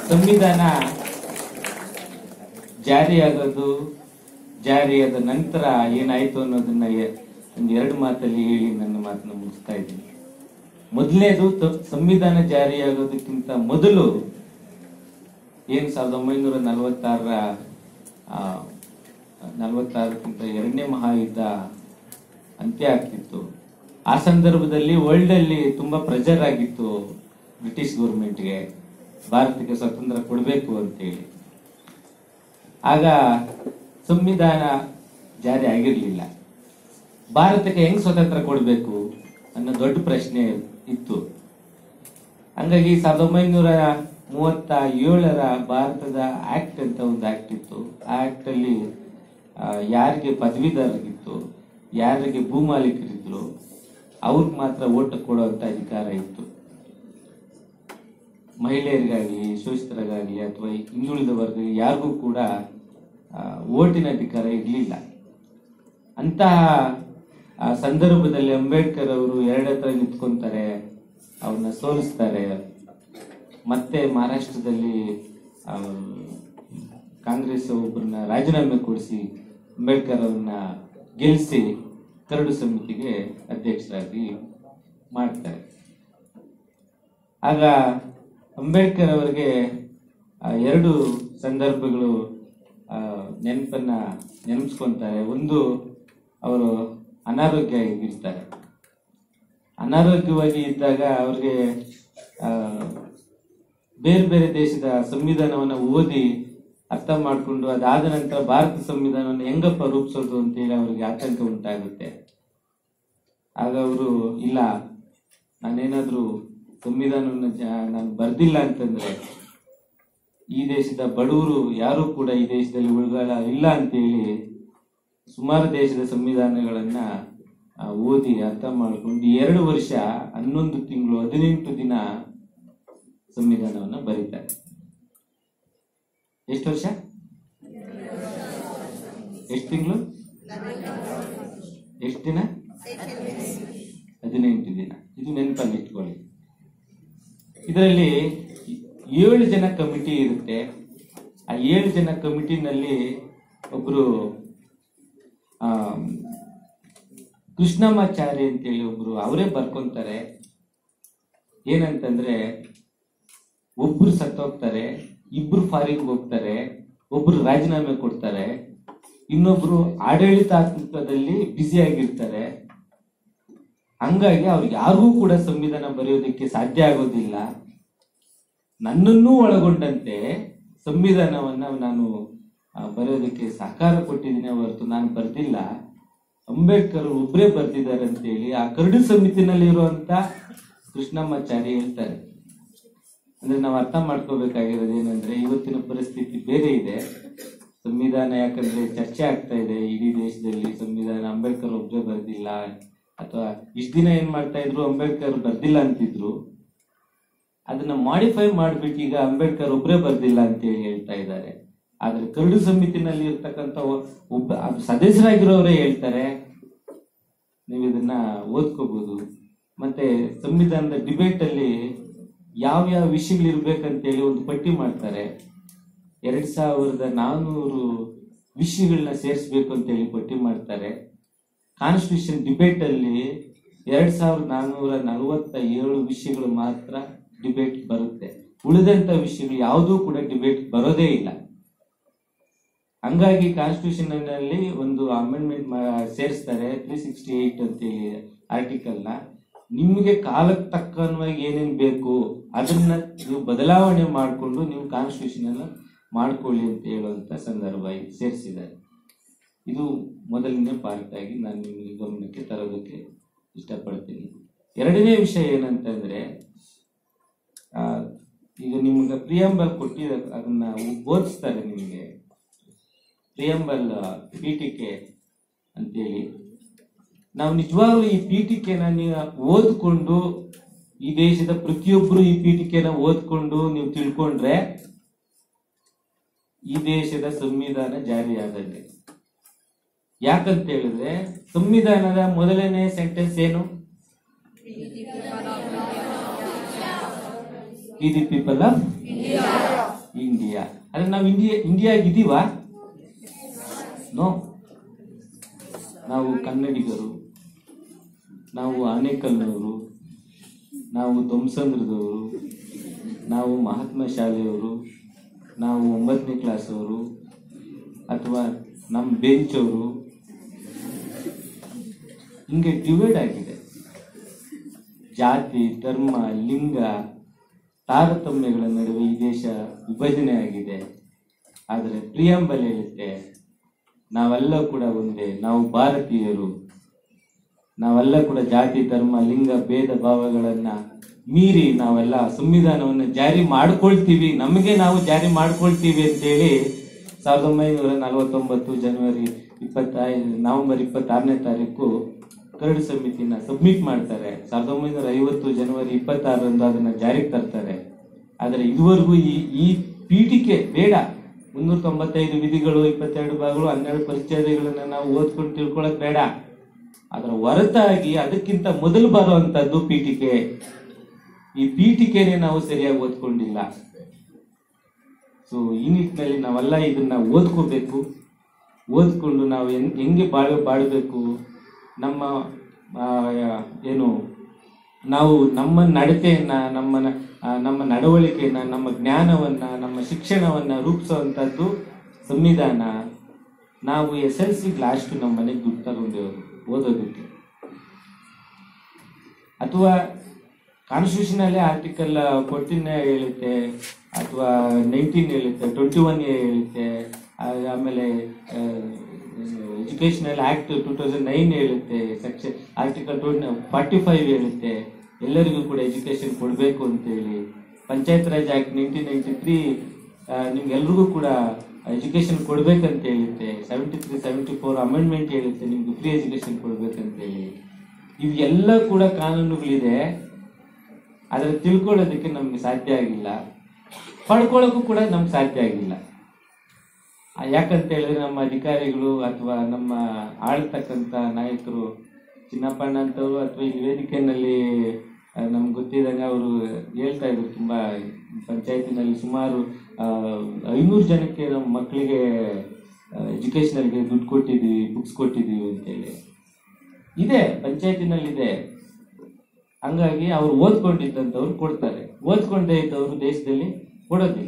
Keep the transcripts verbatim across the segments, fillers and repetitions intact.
ಸಂವಿಧಾನ ಜಾರಿಯಾಗೋದು, ಜಾರಿಯಾದ ನಂತರ ಏನಾಯ್ತು ಅನ್ನೋದನ್ನ ಒಂದು ಎರಡು ಮಾತಲ್ಲಿ ಹೇಳಿ ನನ್ನ ಮಾತನ್ನ ಮುಗಿಸ್ತಾ ಇದ್ದೀನಿ. ಮೊದಲನೇದು, ಸಂವಿಧಾನ ಜಾರಿಯಾಗೋದಕ್ಕಿಂತ ಮೊದಲು ಏನ್ ಸಾವಿರದ ಒಂಬೈನೂರ ನಲವತ್ತಾರರ ನಲವತ್ತಾರಕ್ಕಿಂತ ಎರಡನೇ ಮಹಾಯುದ್ಧ ಅಂತ್ಯ ಆಗ್ತಿತ್ತು. ಆ ಸಂದರ್ಭದಲ್ಲಿ ವರ್ಲ್ಡ್ ಅಲ್ಲಿ ತುಂಬಾ ಪ್ರೆಷರ್ ಆಗಿತ್ತು ಬ್ರಿಟಿಷ್ ಗೌರ್ಮೆಂಟ್ಗೆ ಭಾರತಕ್ಕೆ ಸ್ವಾತಂತ್ರ್ಯ ಕೊಡಬೇಕು ಅಂತೇಳಿ. ಆಗ ಸಂವಿಧಾನ ಜಾರಿ ಆಗಿರ್ಲಿಲ್ಲ. ಭಾರತಕ್ಕೆ ಹೆಂಗ್ ಸ್ವಾತಂತ್ರ್ಯ ಕೊಡಬೇಕು ಅನ್ನೋ ದೊಡ್ಡ ಪ್ರಶ್ನೆ ಇತ್ತು. ಹಂಗಾಗಿ ಸಾವಿರದ ಒಂಬೈನೂರ ಮೂವತ್ತ ಏಳರ ಭಾರತದ ಆಕ್ಟ್ ಅಂತ ಒಂದು ಆಕ್ಟ್ ಇತ್ತು. ಆ ಆಕ್ಟ್ ಅಲ್ಲಿ ಯಾರಿಗೆ ಪದವೀಧರರಿಗಿತ್ತು, ಯಾರಿಗೆ ಭೂಮಾಲೀಕರಿದ್ರು ಅವ್ರಿಗೆ ಮಾತ್ರ ಓಟ್ ಕೊಡುವಂತ ಅಧಿಕಾರ ಇತ್ತು. ಮಹಿಳೆಯರಿಗಾಗಲಿ, ಶೋಷಿತರಿಗಾಗಲಿ ಅಥವಾ ಹಿಂದುಳಿದ ವರ್ಗ ಯಾರಿಗೂ ಕೂಡ ಓಟಿನ ಅಧಿಕಾರ ಇರಲಿಲ್ಲ. ಅಂತಹ ಸಂದರ್ಭದಲ್ಲಿ ಅಂಬೇಡ್ಕರ್ ಅವರು ಎರಡು ಹತ್ರ ನಿಂತ್ಕೊಂತಾರೆ, ಅವ್ರನ್ನ ಸೋಲಿಸ್ತಾರೆ. ಮತ್ತೆ ಮಹಾರಾಷ್ಟ್ರದಲ್ಲಿ ಕಾಂಗ್ರೆಸ್ ಒಬ್ಬರನ್ನ ರಾಜೀನಾಮೆ ಕೊಡಿಸಿ ಅಂಬೇಡ್ಕರ್ ಅವ್ರನ್ನ ಗೆಲ್ಲಿಸಿ ಕರಡು ಸಮಿತಿಗೆ ಅಧ್ಯಕ್ಷರಾಗಿ ಮಾಡ್ತಾರೆ. ಆಗ ಅಂಬೇಡ್ಕರ್ ಅವರಿಗೆ ಎರಡು ಸಂದರ್ಭಗಳು ನೆನಪನ್ನ ನೆನಪಿಸ್ಕೊಂತಾರೆ. ಒಂದು, ಅವರು ಅನಾರೋಗ್ಯ ಇರ್ತಾರೆ. ಅನಾರೋಗ್ಯವಾಗಿ ಇದ್ದಾಗ ಅವ್ರಿಗೆ ಬೇರೆ ಬೇರೆ ದೇಶದ ಸಂವಿಧಾನವನ್ನ ಓದಿ ಅರ್ಥ ಮಾಡಿಕೊಂಡು ಅದಾದ ನಂತರ ಭಾರತ ಸಂವಿಧಾನವನ್ನು ಹೆಂಗಪ್ಪ ರೂಪಿಸೋದು ಅಂತೇಳಿ ಅವರಿಗೆ ಆತಂಕ ಉಂಟಾಗುತ್ತೆ. ಆಗ ಅವರು, ಇಲ್ಲ, ನಾನೇನಾದ್ರೂ ಸಂವಿಧಾನವನ್ನು ನಾನು ಬರ್ದಿಲ್ಲ ಅಂತಂದ್ರೆ ಈ ದೇಶದ ಬಡವರು ಯಾರು ಕೂಡ ಈ ದೇಶದಲ್ಲಿ ಉಳ್ಗಾಲ ಇಲ್ಲ ಅಂತೇಳಿ ಸುಮಾರು ದೇಶದ ಸಂವಿಧಾನಗಳನ್ನ ಓದಿ ಅರ್ಥ ಮಾಡಿಕೊಂಡು ಎರಡು ವರ್ಷ ಹನ್ನೊಂದು ತಿಂಗಳು ಹದಿನೆಂಟು ದಿನ ಸಂವಿಧಾನವನ್ನ ಬರೀತಾರೆ. ಎಷ್ಟು ವರ್ಷ? ಎಷ್ಟು ತಿಂಗಳು? ಎಷ್ಟು ದಿನ? ಹದಿನೆಂಟು ದಿನ. ಇದು ನೆನಪಲ್ಲಿ ಇಟ್ಕೊಳ್ಳಿ. ಇದರಲ್ಲಿ ಏಳು ಜನ ಕಮಿಟಿ ಇರುತ್ತೆ. ಆ ಏಳು ಜನ ಕಮಿಟಿನಲ್ಲಿ ಒಬ್ರು ಆ ಕೃಷ್ಣಮಾಚಾರಿ ಅಂತೇಳಿ ಒಬ್ರು ಅವರೇ ಬರ್ಕೊಂತಾರೆ. ಏನಂತಂದ್ರೆ, ಒಬ್ರು ಸತ್ತೋಗ್ತಾರೆ, ಇಬ್ರು ಫಾರಿನ್ ಹೋಗ್ತಾರೆ, ಒಬ್ರು ರಾಜೀನಾಮೆ ಕೊಡ್ತಾರೆ, ಇನ್ನೊಬ್ರು ಆಡಳಿತಾತ್ಮಕದಲ್ಲಿ ಬ್ಯುಸಿ ಆಗಿರ್ತಾರೆ. ಹಂಗಾಗಿ ಅವ್ರಿಗೆ ಯಾರಿಗೂ ಕೂಡ ಸಂವಿಧಾನ ಬರೆಯೋದಕ್ಕೆ ಸಾಧ್ಯ ಆಗೋದಿಲ್ಲ. ನನ್ನನ್ನೂ ಒಳಗೊಂಡಂತೆ ಸಂವಿಧಾನವನ್ನ ನಾನು ಬರೆಯೋದಕ್ಕೆ ಸಹಕಾರ ಕೊಟ್ಟಿದ್ದೀನಿ ಹೊರತು ನಾನು ಬರ್ದಿಲ್ಲ, ಅಂಬೇಡ್ಕರ್ ಒಬ್ಬರೇ ಬರ್ದಿದ್ದಾರೆ ಅಂತೇಳಿ ಆ ಕರಡು ಸಮಿತಿನಲ್ಲಿ ಇರುವಂತ ಕೃಷ್ಣಮಾಚಾರಿ ಹೇಳ್ತಾರೆ. ಅಂದ್ರೆ ನಾವು ಅರ್ಥ ಮಾಡ್ಕೋಬೇಕಾಗಿರೋದು ಏನಂದ್ರೆ, ಇವತ್ತಿನ ಪರಿಸ್ಥಿತಿ ಬೇರೆ ಇದೆ. ಸಂವಿಧಾನ ಯಾಕಂದ್ರೆ ಚರ್ಚೆ ಆಗ್ತಾ ಇದೆ ಇಡೀ ದೇಶದಲ್ಲಿ, ಸಂವಿಧಾನ ಅಂಬೇಡ್ಕರ್ ಒಬ್ಬರೇ ಬರ್ದಿಲ್ಲ, ಅಥವಾ ಇಷ್ಟ ದಿನ ಏನ್ ಮಾಡ್ತಾ ಇದ್ರು, ಅಂಬೇಡ್ಕರ್ ಬರ್ದಿಲ್ಲ ಅಂತಿದ್ರು, ಅದನ್ನ ಮಾಡಿಫೈ ಮಾಡ್ಬಿಟ್ಟು ಈಗ ಅಂಬೇಡ್ಕರ್ ಒಬ್ಬರೇ ಬರ್ದಿಲ್ಲ ಅಂತೇಳಿ ಹೇಳ್ತಾ ಇದ್ದಾರೆ. ಆದ್ರೆ ಕರಡು ಸಮಿತಿನಲ್ಲಿ ಇರ್ತಕ್ಕಂಥ ಒಬ್ಬ ಸದಸ್ಯರಾಗಿರೋರೇ ಹೇಳ್ತಾರೆ. ನೀವು ಇದನ್ನ ಓದ್ಕೋಬಹುದು. ಮತ್ತೆ ಸಂವಿಧಾನದ ಡಿಬೇಟ್ ಅಲ್ಲಿ ಯಾವ ಯಾವ ವಿಷಯಗಳು ಇರ್ಬೇಕಂತೇಳಿ ಒಂದು ಪಟ್ಟಿ ಮಾಡ್ತಾರೆ. ಎರಡ್ ಸಾವಿರದ ನಾನ್ನೂರು ವಿಷಯಗಳನ್ನ ಸೇರಿಸ್ಬೇಕು ಅಂತೇಳಿ ಪಟ್ಟಿ ಮಾಡ್ತಾರೆ. ಕಾನ್ಸ್ಟಿಟ್ಯೂಷನ್ ಡಿಬೇಟ್ ಅಲ್ಲಿ ಎರಡ್ ಸಾವಿರದ ನಾನ್ನೂರ ನಲವತ್ತ ಏಳು ವಿಷಯಗಳು ಮಾತ್ರ ಡಿಬೇಟ್ ಬರುತ್ತೆ. ಉಳಿದಂತ ವಿಷಯಗಳು ಯಾವುದೂ ಕೂಡ ಡಿಬೇಟ್ ಬರೋದೇ ಇಲ್ಲ. ಹಂಗಾಗಿ ಕಾನ್ಸ್ಟಿಟ್ಯೂಷನ್ ನಲ್ಲಿ ಒಂದು ಅಮೆಂಡ್ಮೆಂಟ್ ಸೇರಿಸ್ತಾರೆ, ತ್ರೀ ಸಿಕ್ಸ್ಟಿ ಏಟ್ ಅಂತೇಳಿ ಆರ್ಟಿಕಲ್ ನ. ನಿಮ್ಗೆ ಕಾಲಕ್ಕೆ ತಕ್ಕನವಾಗಿ ಏನೇನ್ ಬೇಕು ಅದನ್ನ ನೀವು ಬದಲಾವಣೆ ಮಾಡಿಕೊಂಡು ನೀವು ಕಾನ್ಸ್ಟಿಟ್ಯೂಷನ್ ಅನ್ನ ಮಾಡ್ಕೊಳ್ಳಿ ಅಂತ ಹೇಳುವಂತ ಸಂದರ್ಭ ಸೇರಿಸಿದ್ದಾರೆ. ಇದು ಮೊದಲನೇ ಪಾರ್ಟ್ ಆಗಿ ನಾನು ನಿಮಗೆ ಗಮನಕ್ಕೆ ತರೋದಕ್ಕೆ ಇಷ್ಟಪಡ್ತೀನಿ. ಎರಡನೇ ವಿಷಯ ಏನಂತಂದ್ರೆ, ಆ ಈಗ ನಿಮ್ಗೆ ಪ್ರಿಯಂಬಲ್ ಕೊಟ್ಟಿದ ಅದನ್ನ ಓದಿಸ್ತಾರೆ ನಿಮಗೆ. ಪ್ರಿಯಂಬಲ್ ಪೀಠಿಕೆ ಅಂತೇಳಿ ನಾವು ನಿಜವಾಗ್ಲೂ ಈ ಪೀಠಿಕೆನ ನೀವು ಓದ್ಕೊಂಡು, ಈ ದೇಶದ ಪ್ರತಿಯೊಬ್ಬರು ಈ ಪೀಠಿಕೆನ ಓದ್ಕೊಂಡು ನೀವು ತಿಳ್ಕೊಂಡ್ರೆ ಈ ದೇಶದ ಸಂವಿಧಾನ ಜಾರಿಯಾಗತ್ತೆ. ಯಾಕಂತ ಹೇಳಿದ್ರೆ, ಸಂವಿಧಾನದ ಮೊದಲನೇ ಸೆಂಟೆನ್ಸ್ ಏನು? We the people of India. India. ಆದ್ರೆ ನಾವು ಇಂಡಿಯಾ ಇಂಡಿಯಾಗಿದ್ದೀವಾ? ನೋ. ನಾವು ಕನ್ನಡಿಗರು, ನಾವು ಆನೇಕಲ್ನವರು, ನಾವು ಧ್ವಂಸಂದ್ರದವರು, ನಾವು ಮಹಾತ್ಮ ಶಾಲೆಯವರು, ನಾವು ಒಂಬತ್ತನೇ ಕ್ಲಾಸ್ ಅವರು, ಅಥವಾ ನಮ್ಮ ಬೆಂಚ್ ಅವರು, ಹಿಂಗೆ ಡಿವೈಡ್ ಆಗಿದೆ. ಜಾತಿ, ಧರ್ಮ, ಲಿಂಗ, ತಾರತಮ್ಯಗಳ ನಡುವೆ ಈ ದೇಶ ವಿಭಜನೆ ಆಗಿದೆ. ಆದರೆ ಪ್ರಿಯಾಂಬಲ್ ಹೇಳುತ್ತೆ ನಾವೆಲ್ಲ ಕೂಡ ಒಂದೇ, ನಾವು ಭಾರತೀಯರು, ನಾವೆಲ್ಲ ಕೂಡ ಜಾತಿ, ಧರ್ಮ, ಲಿಂಗ ಭೇದ ಭಾವಗಳನ್ನ ಮೀರಿ ನಾವೆಲ್ಲ ಸಂವಿಧಾನವನ್ನು ಜಾರಿ ಮಾಡ್ಕೊಳ್ತೀವಿ, ನಮಗೆ ನಾವು ಜಾರಿ ಮಾಡ್ಕೊಳ್ತೀವಿ ಅಂತೇಳಿ ಸಾವಿರದ ಒಂಬೈನೂರ ನಲವತ್ತೊಂಬತ್ತು ಜನವರಿ ಇಪ್ಪತ್ತೈದು ನವೆಂಬರ್ ಇಪ್ಪತ್ತಾರನೇ ತಾರೀಕು ಕರಡು ಸಮಿತಿನ ಸಬ್ಮಿಟ್ ಮಾಡ್ತಾರೆ. ಸಾವಿರದ ಒಂಬೈನೂರ ಐವತ್ತು ಜನವರಿ ಇಪ್ಪತ್ತಾರರಂದು ಅದನ್ನ ಜಾರಿಗೆ ತರ್ತಾರೆ. ಆದರೆ ಇದುವರೆಗೂ ಈ ಈ ಪೀಠಿಕೆ ಬೇಡ. ಮುನ್ನೂರ ತೊಂಬತ್ತೈದು ವಿಧಿಗಳು, ಇಪ್ಪತ್ತೆರಡು ಭಾಗಗಳು, ಹನ್ನೆರಡು ಪರಿಚ್ಛೇದಗಳನ್ನ ನಾವು ಓದ್ಕೊಂಡು ತಿಳ್ಕೊಳಕ್ ಬೇಡ. ಅದರ ಹೊರತಾಗಿ ಅದಕ್ಕಿಂತ ಮೊದಲು ಬರುವಂತದ್ದು ಪೀಠಿಕೆ. ಈ ಪೀಠಿಕೆನೆ ನಾವು ಸರಿಯಾಗಿ ಓದ್ಕೊಂಡಿಲ್ಲ. ಸೊ ಈ ನಿಟ್ಟಿನಲ್ಲಿ ನಾವೆಲ್ಲ ಇದನ್ನ ಓದ್ಕೋಬೇಕು. ಓದ್ಕೊಂಡು ನಾವು ಹೆಂಗೆ ಬಾಳ ಬಾಳಬೇಕು, ನಮ್ಮ ಏನು ನಾವು ನಮ್ಮ ನಡತೆಯನ್ನ, ನಮ್ಮ ನಮ್ಮ ನಡವಳಿಕೆಯನ್ನ, ನಮ್ಮ ಜ್ಞಾನವನ್ನ, ನಮ್ಮ ಶಿಕ್ಷಣವನ್ನ ರೂಪಿಸುವಂಥದ್ದು ಸಂವಿಧಾನ. ನಾವು ಎಸ್ ಎಲ್ ಸಿ ಲಾಸ್ಟ್ ನಮ್ಮ ಮನೆಗೆ ದುಡ್ಡು ತಗೊಂಡೇವರು ಓದೋದಕ್ಕೆ, ಅಥವಾ ಕಾನ್ಸ್ಟಿಟ್ಯೂಷನ್ ಅಲ್ಲಿ ಆರ್ಟಿಕಲ್ ಫೋರ್ಟೀನ್ ಹೇಳುತ್ತೆ, ಅಥವಾ ನೈನ್ಟೀನ್ ಹೇಳುತ್ತೆ, ಟ್ವೆಂಟಿ ಒನ್ ಹೇಳುತ್ತೆ, ಆಮೇಲೆ educational act two thousand nine ಹೇಳುತ್ತೆ, section article twenty forty five ಹೇಳುತ್ತೆ ಎಲ್ಲರಿಗೂ ಕೂಡ ಎಜುಕೇಶನ್ ಕೊಡಬೇಕು ಅಂತೇಳಿ. Panchayat raj act nineteen ninety three ನಿಮ್ಗೆಲ್ರಿಗೂ ಕೂಡ ಎಜುಕೇಶನ್ ಕೊಡ್ಬೇಕಂತ ಹೇಳುತ್ತೆ. Seventy three seventy four amendment ಹೇಳುತ್ತೆ ನಿಮ್ಗೆ ಫ್ರೀ ಎಜುಕೇಶನ್ ಕೊಡ್ಬೇಕಂತೇಳಿ. ಇವೆಲ್ಲ ಕೂಡ ಕಾನೂನುಗಳಿದೆ, ಆದರೆ ತಿಳ್ಕೊಳ್ಳೋದಕ್ಕೆ ನಮ್ಗೆ ಸಾಧ್ಯ ಆಗಿಲ್ಲ, ಪಡ್ಕೊಳ್ಳೋಕ್ಕೂ ಕೂಡ ನಮ್ಗೆ ಸಾಧ್ಯ ಆಗಿಲ್ಲ. ಯಾಕಂತ ಹೇಳಿದ್ರೆ ನಮ್ಮ ಅಧಿಕಾರಿಗಳು ಅಥವಾ ನಮ್ಮ ಆಳ್ತಕ್ಕಂಥ ನಾಯಕರು, ಚಿನ್ನಪ್ಪಣ್ಣ ಅಂತವರು ಅಥವಾ ಈ ವೇದಿಕೆಯಲ್ಲಿ ನಮ್ಗೆ ಗೊತ್ತಿದ್ದಾಗ ಅವರು ಹೇಳ್ತಾ ಇದ್ರು, ತುಂಬಾ ಪಂಚಾಯತಿನಲ್ಲಿ ಸುಮಾರು ಐನೂರು ಜನಕ್ಕೆ ನಮ್ಮ ಮಕ್ಕಳಿಗೆ ಎಜುಕೇಶನಲ್ಗೆ ದುಡ್ಡು ಕೊಟ್ಟಿದ್ದೀವಿ, ಬುಕ್ಸ್ ಕೊಟ್ಟಿದ್ದೀವಿ ಅಂತೇಳಿ ಇದೆ, ಪಂಚಾಯತಿನಲ್ಲಿ ಇದೆ. ಹಂಗಾಗಿ ಅವ್ರು ಓದ್ಕೊಂಡಿದ್ದಂಥವ್ರು ಕೊಡ್ತಾರೆ, ಓದ್ಕೊಂಡೇ ಇದ್ದವರು ದೇಶದಲ್ಲಿ ಕೊಡೋದಿಲ್ಲ.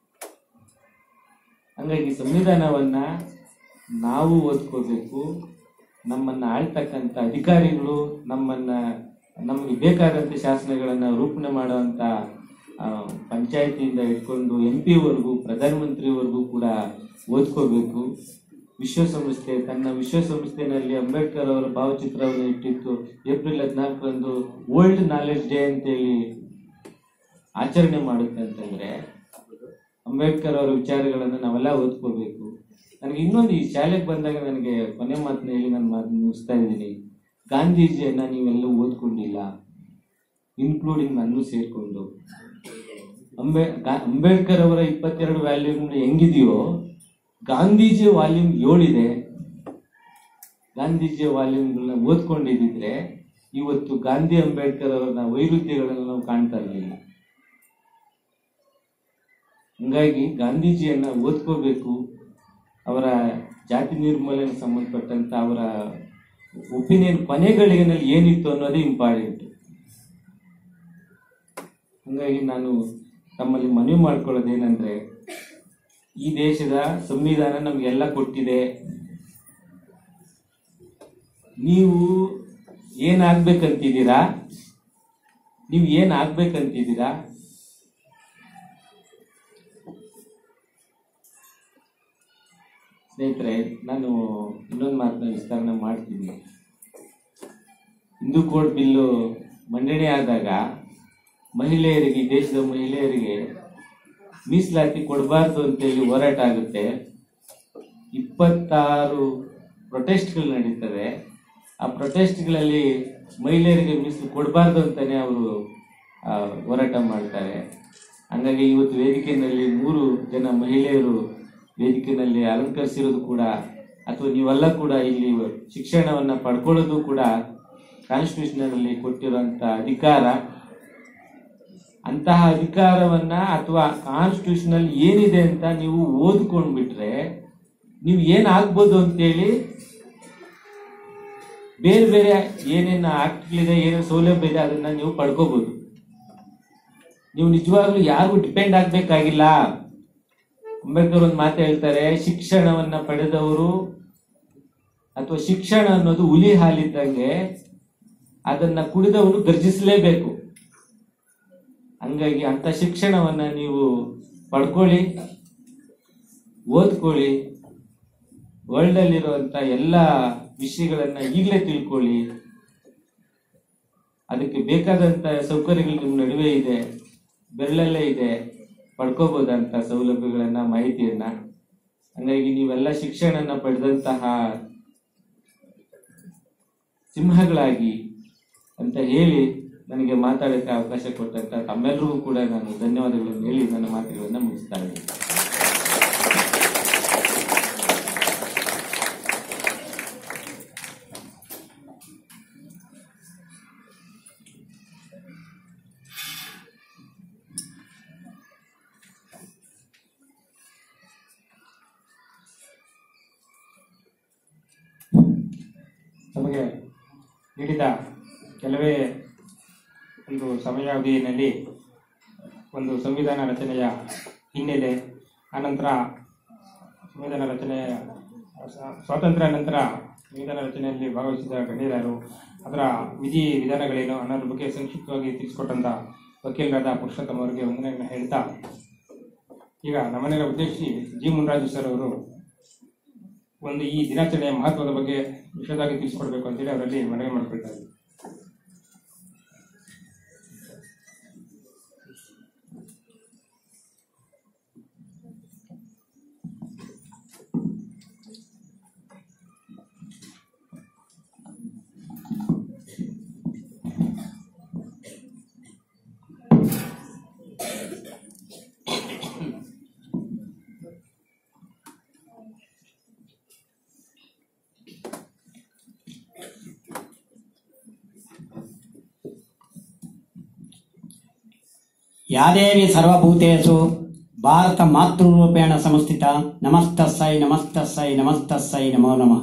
ಹಂಗಾಗಿ ಸಂವಿಧಾನವನ್ನ ನಾವು ಓದ್ಕೋಬೇಕು. ನಮ್ಮನ್ನ ಆಳ್ತಕ್ಕಂಥ ಅಧಿಕಾರಿಗಳು ನಮ್ಮನ್ನ ನಮಗೆ ಬೇಕಾದಂಥ ಶಾಸನಗಳನ್ನ ರೂಪಣೆ ಮಾಡುವಂತ ಪಂಚಾಯತಿಯಿಂದ ಇಟ್ಕೊಂಡು ಎಂ ಪಿವರೆಗೂ ಪ್ರಧಾನಮಂತ್ರಿವರೆಗೂ ಕೂಡ ಓದ್ಕೋಬೇಕು. ವಿಶ್ವಸಂಸ್ಥೆ ತನ್ನ ವಿಶ್ವಸಂಸ್ಥೆಯಲ್ಲಿ ಅಂಬೇಡ್ಕರ್ ಅವರ ಭಾವಚಿತ್ರವನ್ನು ಇಟ್ಟಿತ್ತು. ಏಪ್ರಿಲ್ ಹದಿನಾಲ್ಕರಂದು ವರ್ಲ್ಡ್ ನಾಲೆಡ್ಜ್ ಡೇ ಅಂತೇಳಿ ಆಚರಣೆ ಮಾಡುತ್ತೆ ಅಂತಂದ್ರೆ ಅಂಬೇಡ್ಕರ್ ಅವರ ವಿಚಾರಗಳನ್ನು ನಾವೆಲ್ಲ ಓದ್ಕೋಬೇಕು. ನನಗೆ ಇನ್ನೊಂದು ಈ ಶಾಲೆಗೆ ಬಂದಾಗ ನನಗೆ ಕೊನೆ ಮಾತನ್ನ ಹೇಳಿ ನಾನು ಮಾತು ಮುಗಿಸ್ತಾ ಇದ್ದೀನಿ. ಗಾಂಧೀಜಿಯನ್ನ ನೀವೆಲ್ಲ ಓದ್ಕೊಂಡಿಲ್ಲ, ಇನ್ಕ್ಲೂಡಿಂಗ್ ನಾನು ಸೇರ್ಕೊಂಡು. ಅಂಬೇ ಅಂಬೇಡ್ಕರ್ ಅವರ ಇಪ್ಪತ್ತೆರಡು ವ್ಯಾಲ್ಯೂಮ್ ಹೆಂಗಿದೆಯೋ ಗಾಂಧೀಜಿಯ ವಾಲ್ಯೂಮ್ ಏಳಿದೆ. ಗಾಂಧೀಜಿಯ ವಾಲ್ಯೂಮ್ಗಳನ್ನ ಓದ್ಕೊಂಡಿದ್ರೆ ಇವತ್ತು ಗಾಂಧಿ ಅಂಬೇಡ್ಕರ್ ಅವರ ವೈರುಧ್ಯಗಳನ್ನು ನಾವು ಕಾಣ್ತಾ ಇರಲಿಲ್ಲ. ಹಂಗಾಗಿ ಗಾಂಧೀಜಿಯನ್ನ ಓದ್ಕೋಬೇಕು. ಅವರ ಜಾತಿ ನಿರ್ಮೂಲನೆಗೆ ಸಂಬಂಧಪಟ್ಟಂತ ಅವರ ಒಪಿನಿಯನ್ ಕೊನೆಗಳಿಗೆನಲ್ಲಿ ಏನಿತ್ತು ಅನ್ನೋದೇ ಇಂಪಾರ್ಟೆಂಟ್. ಹಂಗಾಗಿ ನಾನು ತಮ್ಮಲ್ಲಿ ಮನವಿ ಮಾಡ್ಕೊಳ್ಳೋದೇನೆಂದ್ರೆ, ಈ ದೇಶದ ಸಂವಿಧಾನ ನಮ್ಗೆಲ್ಲ ಕೊಟ್ಟಿದೆ. ನೀವು ಏನಾಗ್ಬೇಕಂತಿದ್ದೀರಾ, ನೀವು ಏನಾಗ್ಬೇಕಂತಿದ್ದೀರಾ ಸ್ನೇಹಿತರೆ? ನಾನು ಇನ್ನೊಂದು ಮಾತನ್ನ ವಿಸ್ತರಣೆ ಮಾಡ್ತೀನಿ. ಹಿಂದೂ ಕೋಡ್ ಬಿಲ್ಲು ಮಂಡನೆ ಆದಾಗ ಮಹಿಳೆಯರಿಗೆ, ಈ ದೇಶದ ಮಹಿಳೆಯರಿಗೆ ಮೀಸಲಾತಿ ಕೊಡಬಾರ್ದು ಅಂತೇಳಿ ಹೋರಾಟ ಆಗುತ್ತೆ. ಇಪ್ಪತ್ತಾರು ಪ್ರೊಟೆಸ್ಟ್ಗಳು ನಡೀತವೆ. ಆ ಪ್ರೊಟೆಸ್ಟ್ಗಳಲ್ಲಿ ಮಹಿಳೆಯರಿಗೆ ಮೀಸಲು ಕೊಡಬಾರ್ದು ಅಂತಾನೆ ಅವರು ಹೋರಾಟ ಮಾಡ್ತಾರೆ. ಹಂಗಾಗಿ ಇವತ್ತು ವೇದಿಕೆಯಲ್ಲಿ ಮೂರು ಜನ ಮಹಿಳೆಯರು ವೇದಿಕೆಯಲ್ಲಿ ಅಲಂಕರಿಸಿರೋದು ಕೂಡ, ಅಥವಾ ನೀವೆಲ್ಲ ಕೂಡ ಇಲ್ಲಿ ಶಿಕ್ಷಣವನ್ನ ಪಡ್ಕೊಳ್ಳೋದು ಕೂಡ ಕಾನ್ಸ್ಟಿಟ್ಯೂಷನ್ ಅಲ್ಲಿ ಕೊಟ್ಟಿರುವಂತ ಅಧಿಕಾರ. ಅಂತಹ ಅಧಿಕಾರವನ್ನ ಅಥವಾ ಕಾನ್ಸ್ಟಿಟ್ಯೂಷನಲ್ ಏನಿದೆ ಅಂತ ನೀವು ಓದ್ಕೊಂಡ್ಬಿಟ್ರೆ ನೀವು ಏನಾಗ್ಬೋದು ಅಂತೇಳಿ ಬೇರೆ ಬೇರೆ ಏನೇನು ಆಕ್ಟ್ಗಳಿದೆ, ಏನೇನು ಸೌಲಭ್ಯ ಇದೆ ಅದನ್ನ ನೀವು ಪಡ್ಕೋಬಹುದು. ನೀವು ನಿಜವಾಗ್ಲೂ ಯಾರಿಗೂ ಡಿಪೆಂಡ್ ಆಗ್ಬೇಕಾಗಿಲ್ಲ. ಅಂಬೇಡ್ಕರ್ ಒಂದು ಮಾತು ಹೇಳ್ತಾರೆ, ಶಿಕ್ಷಣವನ್ನ ಪಡೆದವರು ಅಥವಾ ಶಿಕ್ಷಣ ಅನ್ನೋದು ಹುಲಿ ಹಾಲಿದ್ದಂಗೆ, ಅದನ್ನ ಕುಡಿದವನು ಗರ್ಜಿಸಲೇಬೇಕು. ಹಂಗಾಗಿ ಅಂತ ಶಿಕ್ಷಣವನ್ನ ನೀವು ಪಡ್ಕೊಳ್ಳಿ, ಓದ್ಕೊಳ್ಳಿ, ವರ್ಲ್ಡ್ ಅಲ್ಲಿರುವಂತ ಎಲ್ಲ ವಿಷಯಗಳನ್ನ ಈಗಲೇ ತಿಳ್ಕೊಳ್ಳಿ. ಅದಕ್ಕೆ ಬೇಕಾದಂತ ಸೌಕರ್ಯಗಳು ನಿಮ್ಮ ನಡುವೆ ಇದೆ, ಬೆರಳಲ್ಲೇ ಇದೆ, ಪಡ್ಕೋಬಹುದಂತ ಸೌಲಭ್ಯಗಳನ್ನ, ಮಾಹಿತಿಯನ್ನ. ಹಂಗಾಗಿ ನೀವೆಲ್ಲ ಶಿಕ್ಷಣ ಪಡೆದಂತಹ ಸಿಂಹಗಳಾಗಿ ಅಂತ ಹೇಳಿ ನನಗೆ ಮಾತಾಡಕ್ಕೆ ಅವಕಾಶ ಕೊಟ್ಟಂತ ತಮ್ಮೆಲ್ಲರಿಗೂ ಕೂಡ ನಾನು ಧನ್ಯವಾದಗಳನ್ನು ಹೇಳಿ ನನ್ನ ಮಾತುಗಳನ್ನ ಮುಗಿಸ್ತಾ ಇದ್ದೀನಿ. ನಮಗೆ ನೀಡಿದ ಕೆಲವೇ ಒಂದು ಸಮಯಾವಧಿಯಲ್ಲಿ ಒಂದು ಸಂವಿಧಾನ ರಚನೆಯ ಹಿನ್ನೆಲೆ, ಆನಂತರ ಸಂವಿಧಾನ ರಚನೆಯ ಸ್ವಾತಂತ್ರ್ಯ ನಂತರ ಸಂವಿಧಾನ ರಚನೆಯಲ್ಲಿ ಭಾಗವಹಿಸಿದ ಗಣ್ಯರು, ಅದರ ವಿಧಿ ವಿಧಾನಗಳೇನು ಅನ್ನೋದ್ರ ಬಗ್ಗೆ ಸಂಕ್ಷಿಪ್ತವಾಗಿ ತಿಳಿಸಿಕೊಟ್ಟಂಥ ವಕೀಲರಾದ ಪುರುಷೋತ್ತಮ ಅವರಿಗೆ ವಂದನೆಗಳನ್ನು ಹೇಳ್ತಾ, ಈಗ ನಮ್ಮನೆಲ್ಲ ಉದ್ದೇಶಿಸಿ ಜಿ ಮುನ್ರಾಜು ಸರ್ ಅವರು ಒಂದು ಈ ದಿನಾಚರಣೆಯ ಮಹತ್ವದ ಬಗ್ಗೆ ವಿಶದವಾಗಿ ತಿಳಿಸಿಕೊಡ್ಬೇಕು ಅಂತೇಳಿ ಅವರಲ್ಲಿ ಮನವಿ ಮಾಡಿಕೊಳ್ತಾರೆ. ಯಾದೇವಿ ಸರ್ವಭೂತೇಷು ಭಾರತ ಮಾತೃರೂಪೇಣ ಸಂಸ್ಥಿತ ನಮಸ್ತಸ್ಸೈ ನಮಸ್ತಸ್ಸೈ ನಮಸ್ತಸ್ಸೈ ನಮೋ ನಮಃ.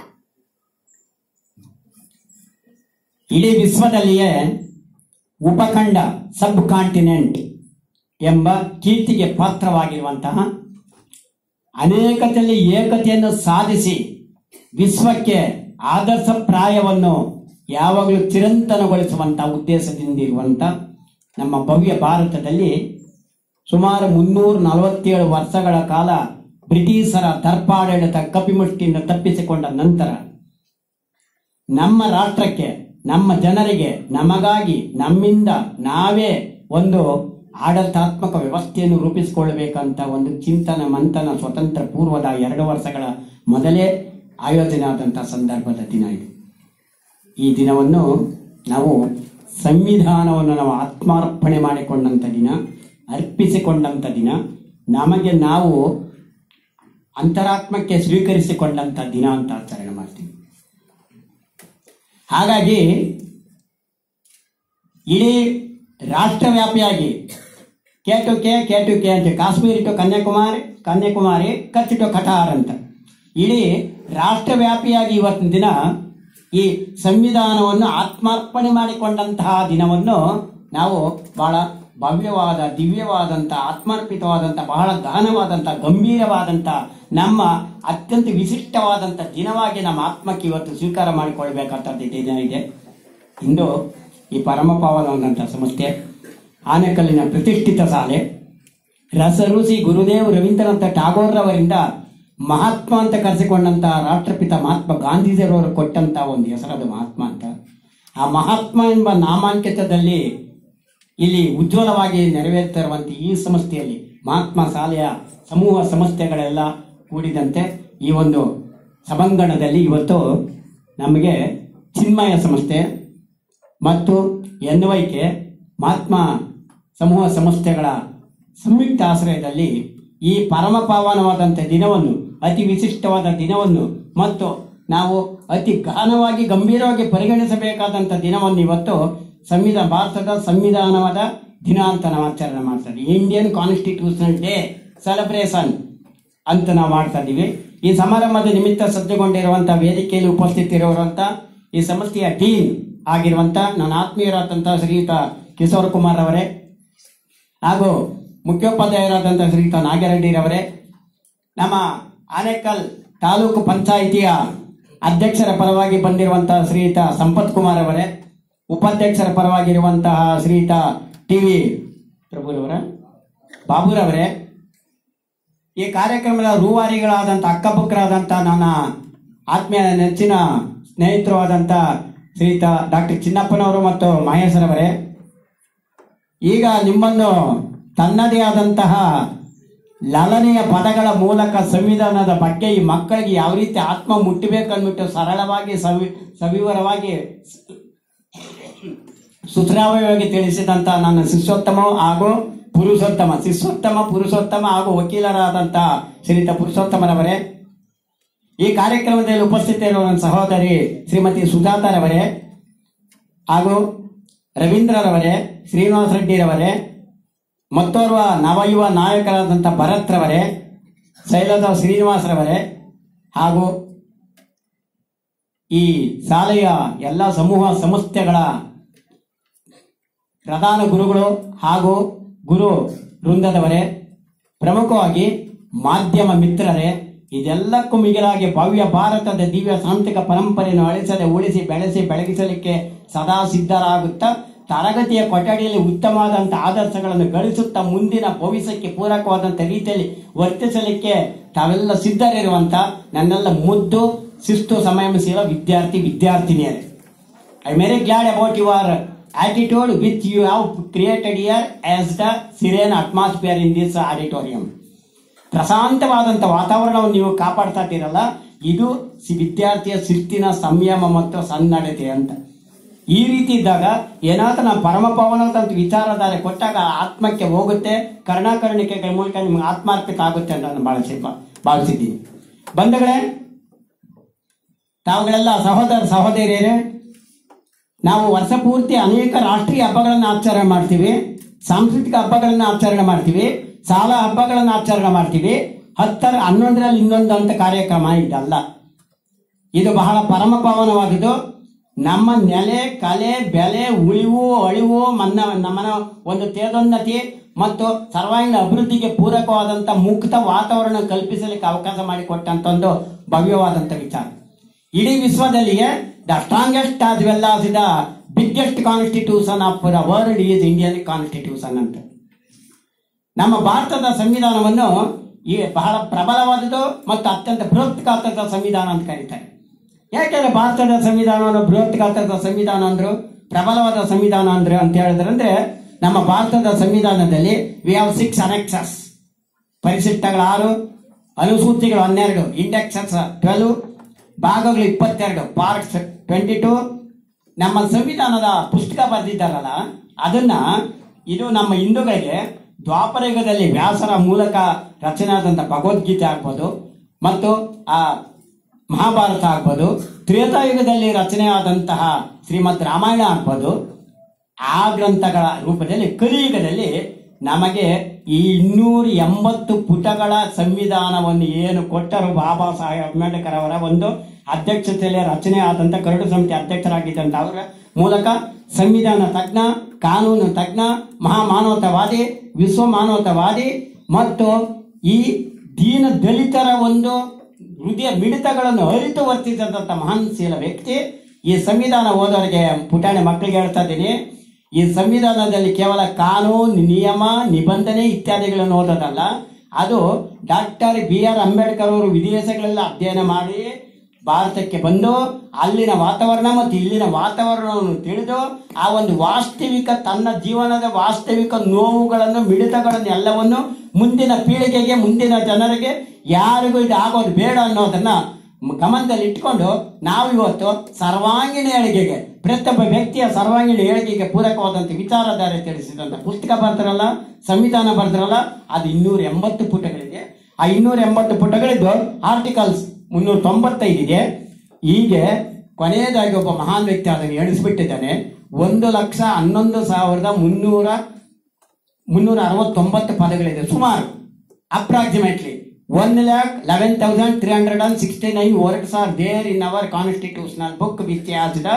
ಇಡೀ ವಿಶ್ವದಲ್ಲಿಯೇ ಉಪಖಂಡ ಸಬ್ ಕಾಂಟಿನೆಂಟ್ ಎಂಬ ಕೀರ್ತಿಗೆ ಪಾತ್ರವಾಗಿರುವಂತಹ, ಅನೇಕತೆಯಲ್ಲಿ ಏಕತೆಯನ್ನು ಸಾಧಿಸಿ ವಿಶ್ವಕ್ಕೆ ಆದರ್ಶಪ್ರಾಯವನ್ನು ಯಾವಾಗಲೂ ಚಿರಂತನಗೊಳಿಸುವಂತಹ ಉದ್ದೇಶದಿಂದಿರುವಂಥ ನಮ್ಮ ಭವ್ಯ ಭಾರತದಲ್ಲಿ ಸುಮಾರು ಮುನ್ನೂರ ನಲವತ್ತೇಳು ವರ್ಷಗಳ ಕಾಲ ಬ್ರಿಟಿಷರ ದರ್ಪಾಡಳಿತ ಕಪಿಮುಷ್ಟಿಯಿಂದ ತಪ್ಪಿಸಿಕೊಂಡ ನಂತರ ನಮ್ಮ ರಾಷ್ಟ್ರಕ್ಕೆ, ನಮ್ಮ ಜನರಿಗೆ, ನಮಗಾಗಿ, ನಮ್ಮಿಂದ ನಾವೇ ಒಂದು ಆಡಳಿತಾತ್ಮಕ ವ್ಯವಸ್ಥೆಯನ್ನು ರೂಪಿಸಿಕೊಳ್ಳಬೇಕಂತ ಒಂದು ಚಿಂತನ ಮಂಥನ ಸ್ವತಂತ್ರ ಪೂರ್ವದ ಎರಡು ವರ್ಷಗಳ ಮೊದಲೇ ಆಯೋಜನೆ ಆದಂತಹ ಸಂದರ್ಭದ ದಿನ ಇದು. ಈ ದಿನವನ್ನು ನಾವು ಸಂವಿಧಾನವನ್ನು ನಾವು ಆತ್ಮಾರ್ಪಣೆ ಮಾಡಿಕೊಂಡಂಥ ದಿನ, ಅರ್ಪಿಸಿಕೊಂಡಂಥ ದಿನ, ನಮಗೆ ನಾವು ಅಂತರಾತ್ಮಕ್ಕೆ ಸ್ವೀಕರಿಸಿಕೊಂಡಂಥ ದಿನ ಅಂತ ಆಚರಣೆ ಮಾಡ್ತೀವಿ. ಹಾಗಾಗಿ ಇಡೀ ರಾಷ್ಟ್ರವ್ಯಾಪಿಯಾಗಿ K to K K to K ಅಂತ, ಕಾಶ್ಮೀರ್ ಟು ಕನ್ಯಾಕುಮಾರಿ, ಕನ್ಯಾಕುಮಾರಿ ಕಚ್ ಟು ಕಠಾರ್ ಅಂತ ಇಡೀ ರಾಷ್ಟ್ರವ್ಯಾಪಿಯಾಗಿ ಇವತ್ತಿನ ದಿನ ಈ ಸಂವಿಧಾನವನ್ನು ಆತ್ಮಾರ್ಪಣೆ ಮಾಡಿಕೊಂಡಂತಹ ದಿನವನ್ನು ನಾವು ಬಹಳ ಭವ್ಯವಾದ, ದಿವ್ಯವಾದಂಥ, ಆತ್ಮಾರ್ಪಿತವಾದಂಥ, ಬಹಳ ಗಹನವಾದಂಥ, ಗಂಭೀರವಾದಂಥ, ನಮ್ಮ ಅತ್ಯಂತ ವಿಶಿಷ್ಟವಾದಂಥ ದಿನವಾಗಿ ನಮ್ಮ ಆತ್ಮಕ್ಕೆ ಇವತ್ತು ಸ್ವೀಕಾರ ಮಾಡಿಕೊಳ್ಬೇಕಾದ ದಿನ ಇದೆ. ಇಂದು ಈ ಪರಮಪಾವನವಾದಂಥ ಸಂಸ್ಥೆ ಆನೆಕಲ್ಲಿನ ಪ್ರತಿಷ್ಠಿತ ಶಾಲೆ ರಸಋಷಿ ಗುರುದೇವ್ ರವೀಂದ್ರನಾಥ ಟಾಗೋರ್ರವರಿಂದ ಮಹಾತ್ಮ ಅಂತ ಕರೆಸಿಕೊಂಡಂತ ರಾಷ್ಟ್ರಪಿತ ಮಹಾತ್ಮ ಗಾಂಧೀಜಿಯವರು ಕೊಟ್ಟಂತ ಒಂದು ಹೆಸರದು ಮಹಾತ್ಮ ಅಂತ. ಆ ಮಹಾತ್ಮ ಎಂಬ ನಾಮಾಂಕಿತದಲ್ಲಿ ಇಲ್ಲಿ ಉಜ್ವಲವಾಗಿ ನೆರವೇರ್ತಿರುವಂಥ ಈ ಸಂಸ್ಥೆಯಲ್ಲಿ ಮಹಾತ್ಮ ಶಾಲೆಯ ಸಮೂಹ ಸಂಸ್ಥೆಗಳೆಲ್ಲ ಕೂಡಿದಂತೆ ಈ ಒಂದು ಸಭಾಂಗಣದಲ್ಲಿ ಇವತ್ತು ನಮಗೆ ಚಿನ್ಮಯ ಸಂಸ್ಥೆ ಮತ್ತು ಎನ್ ವೈ ಕೆ ಮಹಾತ್ಮ ಸಮೂಹ ಸಂಸ್ಥೆಗಳ ಸಂಯುಕ್ತ ಆಶ್ರಯದಲ್ಲಿ ಈ ಪರಮ ಪಾವನವಾದಂಥ ದಿನವನ್ನು, ಅತಿ ವಿಶಿಷ್ಟವಾದ ದಿನವನ್ನು ಮತ್ತು ನಾವು ಅತಿ ಗಹನವಾಗಿ ಗಂಭೀರವಾಗಿ ಪರಿಗಣಿಸಬೇಕಾದಂಥ ದಿನವನ್ನು ಇವತ್ತು ಸಂವಿಧಾನ ಭಾರತದ ಸಂವಿಧಾನವಾದ ದಿನ ಅಂತ ನಾವು ಆಚರಣೆ ಮಾಡ್ತಾ ಇದ್ದೀವಿ. ಇಂಡಿಯನ್ ಕಾನ್ಸ್ಟಿಟ್ಯೂಷನಲ್ ಡೇ ಸೆಲೆಬ್ರೇಷನ್ ಅಂತ ನಾವು ಮಾಡ್ತಾ ಇದ್ದೀವಿ. ಈ ಸಮಾರಂಭದ ನಿಮಿತ್ತ ಸಜ್ಜುಗೊಂಡಿರುವಂತಹ ವೇದಿಕೆಯಲ್ಲಿ ಉಪಸ್ಥಿತಿರುವಂತ ಈ ಸಂಸ್ಥೆಯ ಡೀನ್ ಆಗಿರುವಂತ ನನ್ನ ಆತ್ಮೀಯರಾದಂತಹ ಶ್ರೀಯುತ ಕಿಶೋರ್ ಕುಮಾರ್ ಅವರೇ ಹಾಗೂ ಮುಖ್ಯೋಪಾಧ್ಯಾಯರಾದಂತಹ ಶ್ರೀಯುತ ನಾಗರೆಡ್ಡಿರವರೇ, ನಮ್ಮ ಆನೇಕಲ್ ತಾಲೂಕು ಪಂಚಾಯಿತಿಯ ಅಧ್ಯಕ್ಷರ ಪರವಾಗಿ ಬಂದಿರುವಂತಹ ಶ್ರೀಯುತ ಸಂಪತ್ ಕುಮಾರ್ ಅವರೇ, ಉಪಾಧ್ಯಕ್ಷರ ಪರವಾಗಿರುವಂತಹ ಶ್ರೀಯುತ ಟಿ ವಿ ಪ್ರಭುರವರ ಬಾಬುರವರೇ, ಈ ಕಾರ್ಯಕ್ರಮದ ರೂವಾರಿಗಳಾದಂಥ ಅಕ್ಕಪಕ್ಕರಾದಂಥ ನನ್ನ ಆತ್ಮೀಯ ನೆಚ್ಚಿನ ಸ್ನೇಹಿತರು ಆದಂಥ ಶ್ರೀಯುತ ಡಾಕ್ಟರ್ ಚಿನ್ನಪ್ಪನವರು ಮತ್ತು ಮಹೇಶ್ವರವರೇ, ಈಗ ನಿಮ್ಮನ್ನು ತನ್ನದೇ ಆದಂತಹ ಲಲನೆಯ ಪದಗಳ ಮೂಲಕ ಸಂವಿಧಾನದ ಬಗ್ಗೆ ಈ ಮಕ್ಕಳಿಗೆ ಯಾವ ರೀತಿ ಆತ್ಮ ಮುಟ್ಟಬೇಕನ್ಬಿಟ್ಟು ಸರಳವಾಗಿ ಸವಿ ಸವಿವರವಾಗಿ ಸುಶ್ರಾವ್ಯವಾಗಿ ತಿಳಿಸಿದಂತ ನನ್ನ ಶಿಷ್ಯೋತ್ತಮ ಹಾಗೂ ಪುರುಷೋತ್ತಮ ಶಿಷ್ಯೋತ್ತಮ ಪುರುಷೋತ್ತಮ ಹಾಗೂ ವಕೀಲರಾದಂತಹ ಶ್ರೀಯುತ ಪುರುಷೋತ್ತಮರವರೇ, ಈ ಕಾರ್ಯಕ್ರಮದಲ್ಲಿ ಉಪಸ್ಥಿತರಿರುವ ನನ್ನ ಸಹೋದರಿ ಶ್ರೀಮತಿ ಸುಜಾತಾರವರೇ ಹಾಗೂ ರವೀಂದ್ರರವರೇ, ಶ್ರೀನಿವಾಸ ರೆಡ್ಡಿರವರೇ, ಮತ್ತೋರ್ವ ನವಯುವ ನಾಯಕರಾದಂಥ ಭರತ್ ರವರೇ, ಶೈಲಜಾ ಶ್ರೀನಿವಾಸರವರೇ ಹಾಗೂ ಈ ಶಾಲೆಯ ಎಲ್ಲ ಸಮೂಹ ಸಂಸ್ಥೆಗಳ ಪ್ರಧಾನ ಗುರುಗಳು ಹಾಗೂ ಗುರು ವೃಂದದವರೇ, ಪ್ರಮುಖವಾಗಿ ಮಾಧ್ಯಮ ಮಿತ್ರರೇ, ಇದೆಲ್ಲಕ್ಕೂ ಮಿಗಿಲಾಗಿ ಭವ್ಯ ಭಾರತದ ದಿವ್ಯ ಸಾಂಸ್ಕೃತಿಕ ಪರಂಪರೆಯನ್ನು ಅಳಿಸದೆ ಉಳಿಸಿ ಬೆಳೆಸಿ ಬೆಳಗಿಸಲಿಕ್ಕೆ ಸದಾ ಸಿದ್ಧರಾಗುತ್ತಾ ತರಗತಿಯ ಕೊಠಡಿಯಲ್ಲಿ ಉತ್ತಮವಾದಂಥ ಆದರ್ಶಗಳನ್ನು ಗಳಿಸುತ್ತಾ ಮುಂದಿನ ಭವಿಷ್ಯಕ್ಕೆ ಪೂರಕವಾದಂಥ ರೀತಿಯಲ್ಲಿ ವರ್ತಿಸಲಿಕ್ಕೆ ತಾವೆಲ್ಲ ಸಿದ್ಧರಿರುವಂಥ ನನ್ನೆಲ್ಲ ಮುದ್ದು ಶಿಸ್ತು ಸಂಯಮಶೀಲ ವಿದ್ಯಾರ್ಥಿ ವಿದ್ಯಾರ್ಥಿನಿಯರೇ, I am very glad about your attitude which you have created here as the serene atmosphere in this auditorium. ಪ್ರಶಾಂತವಾದಂಥ ವಾತಾವರಣವನ್ನು ನೀವು ಕಾಪಾಡ್ತಾ ಇದ್ದೀರಲ್ಲ, ಇದು ವಿದ್ಯಾರ್ಥಿಯ ಶಿಸ್ತಿನ ಸಂಯಮ ಮತ್ತು ಸನ್ನಡತೆ ಅಂತ. ಈ ರೀತಿ ಇದ್ದಾಗ ಏನಾದರೂ ನಾವು ಪರಮ ಪಾವನದಂತ ವಿಚಾರಧಾರೆ ಕೊಟ್ಟಾಗ ಆತ್ಮಕ್ಕೆ ಹೋಗುತ್ತೆ, ಕರ್ಣಾಕರ್ಣಿಕೆಗಳ ಮೂಲಕ ನಿಮ್ಗೆ ಆತ್ಮಾರ್ಪಿತ ಆಗುತ್ತೆ ಅಂತ ನಾನು ಭಾವಿಸಿ ಭಾವಿಸಿದ್ದೀನಿ. ಬಂಧುಗಳೇ, ತಾವುಗಳೆಲ್ಲ ಸಹೋದರ ಸಹೋದರಿಯರೇ, ನಾವು ವರ್ಷ ಪೂರ್ತಿ ಅನೇಕ ರಾಷ್ಟ್ರೀಯ ಹಬ್ಬಗಳನ್ನು ಆಚರಣೆ ಮಾಡ್ತೀವಿ, ಸಾಂಸ್ಕೃತಿಕ ಹಬ್ಬಗಳನ್ನು ಆಚರಣೆ ಮಾಡ್ತೀವಿ, ಶಾಲಾ ಹಬ್ಬಗಳನ್ನು ಆಚರಣೆ ಮಾಡ್ತೀವಿ. ಹತ್ತರ ಹನ್ನೊಂದರಲ್ಲಿ ಇನ್ನೊಂದು ಅಂತ ಕಾರ್ಯಕ್ರಮ ಇದಲ್ಲ. ಇದು ಬಹಳ ಪರಮ ಪಾವನವಾದುದು. ನಮ್ಮ ನೆಲೆ, ಕಲೆ, ಬೆಲೆ, ಉಳಿವು, ಅಳಿವು, ಮನ್ನ ನಮ್ಮನ ಒಂದು ತೇಜೋನ್ನತಿ ಮತ್ತು ಸರ್ವಾಂಗೀಣ ಅಭಿವೃದ್ಧಿಗೆ ಪೂರಕವಾದಂಥ ಮುಕ್ತ ವಾತಾವರಣ ಕಲ್ಪಿಸಲಿಕ್ಕೆ ಅವಕಾಶ ಮಾಡಿಕೊಟ್ಟಂತ ಒಂದು ಭವ್ಯವಾದಂಥ ವಿಚಾರ. ಇಡೀ ವಿಶ್ವದಲ್ಲಿಯೇ the strongest as well as the biggest constitution of the world is Indian constitution ಅಂತ. ನಮ್ಮ ಭಾರತದ ಸಂವಿಧಾನವನ್ನು ಈ ಬಹಳ ಪ್ರಬಲವಾದದ್ದು ಮತ್ತು ಅತ್ಯಂತ ಬೃಹತ್ ಗಾತ್ರದ ಸಂವಿಧಾನ ಅಂತ ಕರೀತಾರೆ. ಯಾಕೆಂದ್ರೆ ಭಾರತದ ಸಂವಿಧಾನವನ್ನು ಬೃಹತ್ ಗಾತ್ರದ ಸಂವಿಧಾನ ಅಂದ್ರು, ಪ್ರಬಲವಾದ ಸಂವಿಧಾನ ಅಂದ್ರೆ ಅಂತ ಹೇಳಿದ್ರಂದ್ರೆ, ನಮ್ಮ ಭಾರತದ ಸಂವಿಧಾನದಲ್ಲಿ ವಿ ಹ್ಯಾವ್ ಸಿಕ್ಸ್ ಅನೆಕ್ಸಸ್, ಪರಿಶಿಷ್ಟಗಳು ಆರು, ಅನುಸೂಚಿಗಳು ಹನ್ನೆರಡು, ಇಂಡೆಕ್ಸಸ್ ಟ್ವೆಲ್ವ್, ಭಾಗಗಳು ಇಪ್ಪತ್ತೆರಡು, ಪಾರ್ಟ್ಸ್ ಟ್ವೆಂಟಿ ಟೂ. ನಮ್ಮ ಸಂವಿಧಾನದ ಪುಸ್ತಕ ಬರೆದಿದ್ದಾರಲ್ಲ ಅದನ್ನ, ಇದು ನಮ್ಮ ಹಿಂದೂಗಳಿಗೆ ದ್ವಾಪರ ಯುಗದಲ್ಲಿ ವ್ಯಾಸರ ಮೂಲಕ ರಚನೆ ಆದಂಥ ಭಗವದ್ಗೀತೆ ಆಗ್ಬೋದು ಮತ್ತು ಆ ಮಹಾಭಾರತ ಆಗ್ಬೋದು, ತ್ರೇತಾಯುಗದಲ್ಲಿ ರಚನೆ ಆದಂತಹ ಶ್ರೀಮದ್ ರಾಮಾಯಣ ಆಗ್ಬೋದು, ಆ ಗ್ರಂಥಗಳ ರೂಪದಲ್ಲಿ ಕಲಿಯುಗದಲ್ಲಿ ನಮಗೆ ಈ ಇನ್ನೂರ ಎಂಬತ್ತು ಪುಟಗಳ ಸಂವಿಧಾನವನ್ನು ಏನು ಕೊಟ್ಟರು ಬಾಬಾ ಸಾಹೇಬ್ ಅಂಬೇಡ್ಕರ್ ಅವರ ಒಂದು ಅಧ್ಯಕ್ಷತೆಯಲ್ಲಿ ರಚನೆ ಆದಂಥ ಕರಡು ಸಮಿತಿ ಅಧ್ಯಕ್ಷರಾಗಿದ್ದಂಥ ಅವರ ಮೂಲಕ ಸಂವಿಧಾನ ತಜ್ಞ, ಕಾನೂನು ತಜ್ಞ, ಮಹಾಮಾನವತಾವಾದಿ, ವಿಶ್ವ ಮಾನವತಾವಾದಿ ಮತ್ತು ಈ ದೀನ ದಲಿತರ ಒಂದು ಹೃದಯ ಮಿಡಿತಗಳನ್ನು ಅರಿತು ವರ್ತಿಸಿದಂಥ ಮಹಾನ್ಶೀಲ ವ್ಯಕ್ತಿ. ಈ ಸಂವಿಧಾನ ಓದೋರಿಗೆ ಪುಟಾಣಿ ಮಕ್ಕಳಿಗೆ ಹೇಳ್ತಾ ಇದ್ದೀನಿ, ಈ ಸಂವಿಧಾನದಲ್ಲಿ ಕೇವಲ ಕಾನೂನು, ನಿಯಮ, ನಿಬಂಧನೆ ಇತ್ಯಾದಿಗಳನ್ನು ಓದೋದಲ್ಲ, ಅದು ಡಾಕ್ಟರ್ ಬಿ ಆರ್ ಅಂಬೇಡ್ಕರ್ ಅವರು ವಿದೇಶಗಳೆಲ್ಲ ಅಧ್ಯಯನ ಮಾಡಿ ಭಾರತಕ್ಕೆ ಬಂದು ಅಲ್ಲಿನ ವಾತಾವರಣ ಮತ್ತು ಇಲ್ಲಿನ ವಾತಾವರಣವನ್ನು ತಿಳಿದು ಆ ಒಂದು ವಾಸ್ತವಿಕ ತನ್ನ ಜೀವನದ ವಾಸ್ತವಿಕ ನೋವುಗಳನ್ನು, ಮಿಡಿತಗಳನ್ನು ಎಲ್ಲವನ್ನು ಮುಂದಿನ ಪೀಳಿಗೆಗೆ, ಮುಂದಿನ ಜನರಿಗೆ ಯಾರಿಗೂ ಇದು ಆಗೋದು ಬೇಡ ಅನ್ನೋದನ್ನ ಗಮನದಲ್ಲಿ ಇಟ್ಕೊಂಡು ನಾವು ಇವತ್ತು ಸರ್ವಾಂಗೀಣ ಏಳಿಗೆಗೆ, ಪ್ರತಿಯೊಬ್ಬ ವ್ಯಕ್ತಿಯ ಸರ್ವಾಂಗೀಣ ಏಳಿಗೆಗೆ ಪೂರಕವಾದಂಥ ವಿಚಾರಧಾರೆ ತಿಳಿಸಿದಂಥ ಪುಸ್ತಕ ಬರ್ತಾರಲ್ಲ, ಸಂವಿಧಾನ ಬರ್ತಾರಲ್ಲ, ಅದು ಇನ್ನೂರ ಎಂಬತ್ತು ಪುಟಗಳಿದೆ. ಆ ಇನ್ನೂರ ಎಂಬತ್ತು ಪುಟಗಳಿದ್ದು ಆರ್ಟಿಕಲ್ಸ್ ಮುನ್ನೂರ ತೊಂಬತ್ತೈದಿದೆ. ಹೀಗೆ ಕೊನೆಯದಾಗಿ ಒಬ್ಬ ಮಹಾನ್ ವ್ಯಕ್ತಿ ಅದನ್ನು ಎಣಿಸ್ಬಿಟ್ಟಿದ್ದಾನೆ, ಒಂದು ಲಕ್ಷ ಹನ್ನೊಂದು ಸಾವಿರದ ಮುನ್ನೂರ ಮುನ್ನೂರ ಅರವತ್ತೊಂಬತ್ತು ಪದಗಳಿದೆ ಸುಮಾರು. Approximately one lakh eleven thousand three hundred and sixty nine words are there in our constitutional book which has the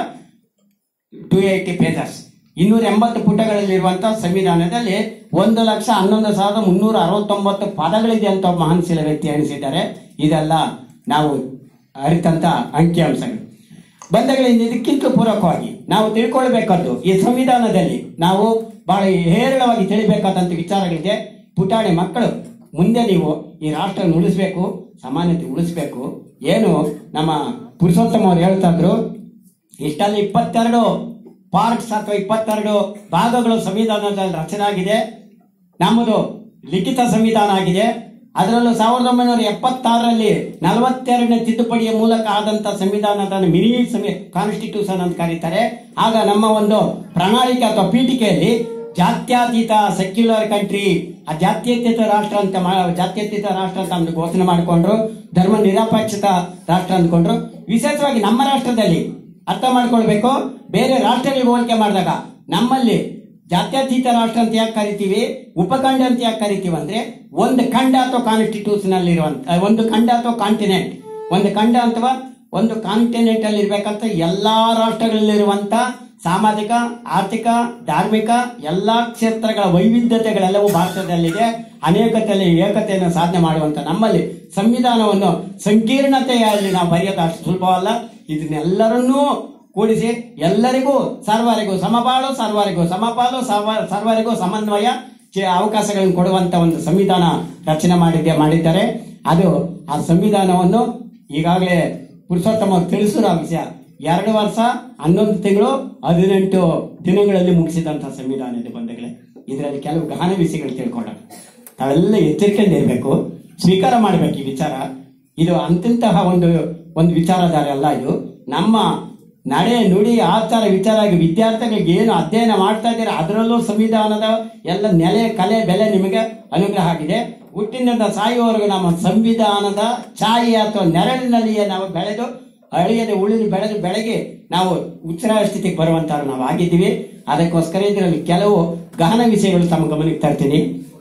two eighty pages. ಇನ್ನೂರ ಎಂಬತ್ತು ಪುಟಗಳಲ್ಲಿರುವಂತಹ ಸಂವಿಧಾನದಲ್ಲಿ ಒಂದು ಲಕ್ಷ ಹನ್ನೊಂದು ಸಾವಿರದ ಮುನ್ನೂರ ಅರವತ್ತೊಂಬತ್ತು ಪದಗಳಿದೆ ಅಂತ ಮಹಾನ್ಶೀಲ ವ್ಯಕ್ತಿ ಎಣಿಸಿದ್ದಾರೆ. ಇದೆಲ್ಲ ನಾವು ಅರಿತಂತ ಅಂಕಿಅಂಶಗಳು. ಬಂಧಗಳಿಂದ ಇದಕ್ಕಿಂತ ಪೂರಕವಾಗಿ ನಾವು ತಿಳ್ಕೊಳ್ಬೇಕಾದ್ದು ಈ ಸಂವಿಧಾನದಲ್ಲಿ ನಾವು ಬಹಳ ಹೇರಳವಾಗಿ ತಿಳಿಬೇಕಾದಂತ ವಿಚಾರಗಳಿದೆ. ಪುಟಾಣಿ ಮಕ್ಕಳು, ಮುಂದೆ ನೀವು ಈ ರಾಷ್ಟ್ರ ಉಳಿಸ್ಬೇಕು, ಸಮಾನತೆ ಉಳಿಸ್ಬೇಕು. ಏನು ನಮ್ಮ ಪುರುಷೋತ್ತಮ ಅವರು ಹೇಳ್ತಾ ಇದ್ರು, ಇಷ್ಟಲ್ಲಿ ಇಪ್ಪತ್ತೆರಡು ಪಾರ್ಟ್ಸ್ ಅಥವಾ ಇಪ್ಪತ್ತೆರಡು ಭಾಗಗಳು ಸಂವಿಧಾನದಲ್ಲಿ ರಚನೆ ಆಗಿದೆ. ನಮ್ಮದು ಲಿಖಿತ ಸಂವಿಧಾನ ಆಗಿದೆ. ಅದರಲ್ಲೂ ಸಾವಿರದ ಒಂಬೈನೂರ ಎಪ್ಪತ್ತಾರರಲ್ಲಿ ನಲವತ್ತೆರಡನೇ ತಿದ್ದುಪಡಿಯ ಮೂಲಕ ಆದಂತ ಸಂವಿಧಾನದ ಮಿನಿ ಕಾನ್ಸ್ಟಿಟ್ಯೂಷನ್ ಅಂತ ಕರೀತಾರೆ. ಆಗ ನಮ್ಮ ಒಂದು ಪ್ರಣಾಳಿಕೆ ಅಥವಾ ಪೀಠಿಕೆಯಲ್ಲಿ ಜಾತ್ಯತೀತ ಸೆಕ್ಯುಲರ್ ಕಂಟ್ರಿ, ಆ ಜಾತ್ಯತೀತ ರಾಷ್ಟ್ರ ಅಂತ ಜಾತ್ಯತೀತ ರಾಷ್ಟ್ರ ಅಂತ ಒಂದು ಘೋಷಣೆ ಮಾಡಿಕೊಂಡ್ರು. ಧರ್ಮ ನಿರಪೇಕ್ಷಿತ ರಾಷ್ಟ್ರ ಅಂದ್ಕೊಂಡ್ರು. ವಿಶೇಷವಾಗಿ ನಮ್ಮ ರಾಷ್ಟ್ರದಲ್ಲಿ ಅರ್ಥ ಮಾಡ್ಕೊಳ್ಬೇಕು, ಬೇರೆ ರಾಷ್ಟ್ರಗಳಿಗೆ ಹೋಲಿಕೆ ಮಾಡಿದಾಗ ನಮ್ಮಲ್ಲಿ ಜಾತ್ಯತೀತ ರಾಷ್ಟ್ರ ಅಂತ ಯಾಕೆ ಕರಿತೀವಿ, ಉಪಖಂಡ ಅಂತ ಯಾಕೆ ಕರಿತೀವಿ ಅಂದ್ರೆ, ಒಂದು ಖಂಡ ಅಥವಾ ಕಾನ್ಸ್ಟಿಟ್ಯೂಷನ್ ಅಲ್ಲಿ ಇರುವಂತ ಒಂದು ಖಂಡ ಅಥವಾ ಕಾಂಟಿನೆಂಟ್, ಒಂದು ಖಂಡ ಅಥವಾ ಒಂದು ಕಾಂಟಿನೆಂಟ್ ಅಲ್ಲಿ ಇರ್ಬೇಕಂತ ಎಲ್ಲಾ ರಾಷ್ಟ್ರಗಳಲ್ಲಿರುವಂತ ಸಾಮಾಜಿಕ, ಆರ್ಥಿಕ, ಧಾರ್ಮಿಕ ಎಲ್ಲಾ ಕ್ಷೇತ್ರಗಳ ವೈವಿಧ್ಯತೆಗಳೆಲ್ಲವೂ ಭಾರತದಲ್ಲಿದೆ. ಅನೇಕತೆಯಲ್ಲಿ ಏಕತೆಯನ್ನು ಸಾಧನೆ ಮಾಡುವಂತ ನಮ್ಮಲ್ಲಿ ಸಂವಿಧಾನವನ್ನು ಸಂಕೀರ್ಣತೆಯಲ್ಲಿ ನಾವು ಬರೆಯೋದು ಅಷ್ಟು ಸುಲಭವಲ್ಲ. ಇದನ್ನೆಲ್ಲರನ್ನೂ ಕೂಡಿಸಿ ಎಲ್ಲರಿಗೂ ಸರ್ವರಿಗೂ ಸಮಬಾಳು, ಸರ್ವರಿಗೂ ಸಮಪಾಲು, ಸರ್ವರಿಗೂ ಸಮನ್ವಯ ಅವಕಾಶಗಳನ್ನು ಕೊಡುವಂತ ಒಂದು ಸಂವಿಧಾನ ರಚನೆ ಮಾಡಿದ್ದೆ ಮಾಡಿದ್ದಾರೆ. ಅದು ಆ ಸಂವಿಧಾನವನ್ನು ಈಗಾಗಲೇ ಪುರುಷೋತ್ತಮ ತಿಳಿಸಿರೋ ವಿಷಯ, ಎರಡು ವರ್ಷ ಹನ್ನೊಂದು ತಿಂಗಳು ಹದಿನೆಂಟು ದಿನಗಳಲ್ಲಿ ಮುಗಿಸಿದಂತಹ ಸಂವಿಧಾನ ಇದೆ ಬಂಧುಗಳೇ. ಇದರಲ್ಲಿ ಕೆಲವು ಗಹನ ವಿಷಯಗಳು ತಿಳ್ಕೊಂಡಾಗ ನಾವೆಲ್ಲ ಎಚ್ಚರಿಕೆಯಿಂದ ಇರಬೇಕು, ಸ್ವೀಕಾರ ಮಾಡಬೇಕು ಈ ವಿಚಾರ. ಇದು ಅಂತಹ ಒಂದು ಒಂದು ವಿಚಾರಧಾರೆ ಅಲ್ಲ. ಇದು ನಮ್ಮ ನಡೆ, ನುಡಿ, ಆಚಾರ, ವಿಚಾರ ವಿದ್ಯಾರ್ಥಿಗಳಿಗೆ ಏನು ಅಧ್ಯಯನ ಮಾಡ್ತಾ ಇದ್ದೀರಾ ಅದರಲ್ಲೂ ಸಂವಿಧಾನದ ಎಲ್ಲ ನೆಲೆ, ಕಲೆ, ಬೆಲೆ ನಿಮಗೆ ಅನುಗ್ರಹ ಆಗಿದೆ. ಹುಟ್ಟಿನಿಂದ ಸಾಯುವವರೆಗೂ ನಮ್ಮ ಸಂವಿಧಾನದ ಛಾಯೆ ಅಥವಾ ನೆರಳಿನಲ್ಲಿಯೇ ನಾವು ಬೆಳೆದು ಅಳಿಯದೆ ಉಳಿದು ಬೆಳೆದು ಬೆಳಗ್ಗೆ ನಾವು ಉಚ್ಚರ ಸ್ಥಿತಿಗೆ ಬರುವಂತವ್ರು ನಾವು ಆಗಿದ್ದೀವಿ. ಅದಕ್ಕೋಸ್ಕರ ಇದರಲ್ಲಿ ಕೆಲವು ಗಹನ ವಿಷಯಗಳು ತಮ್ಮ ಗಮನಕ್ಕೆ ತರ್ತೀನಿ.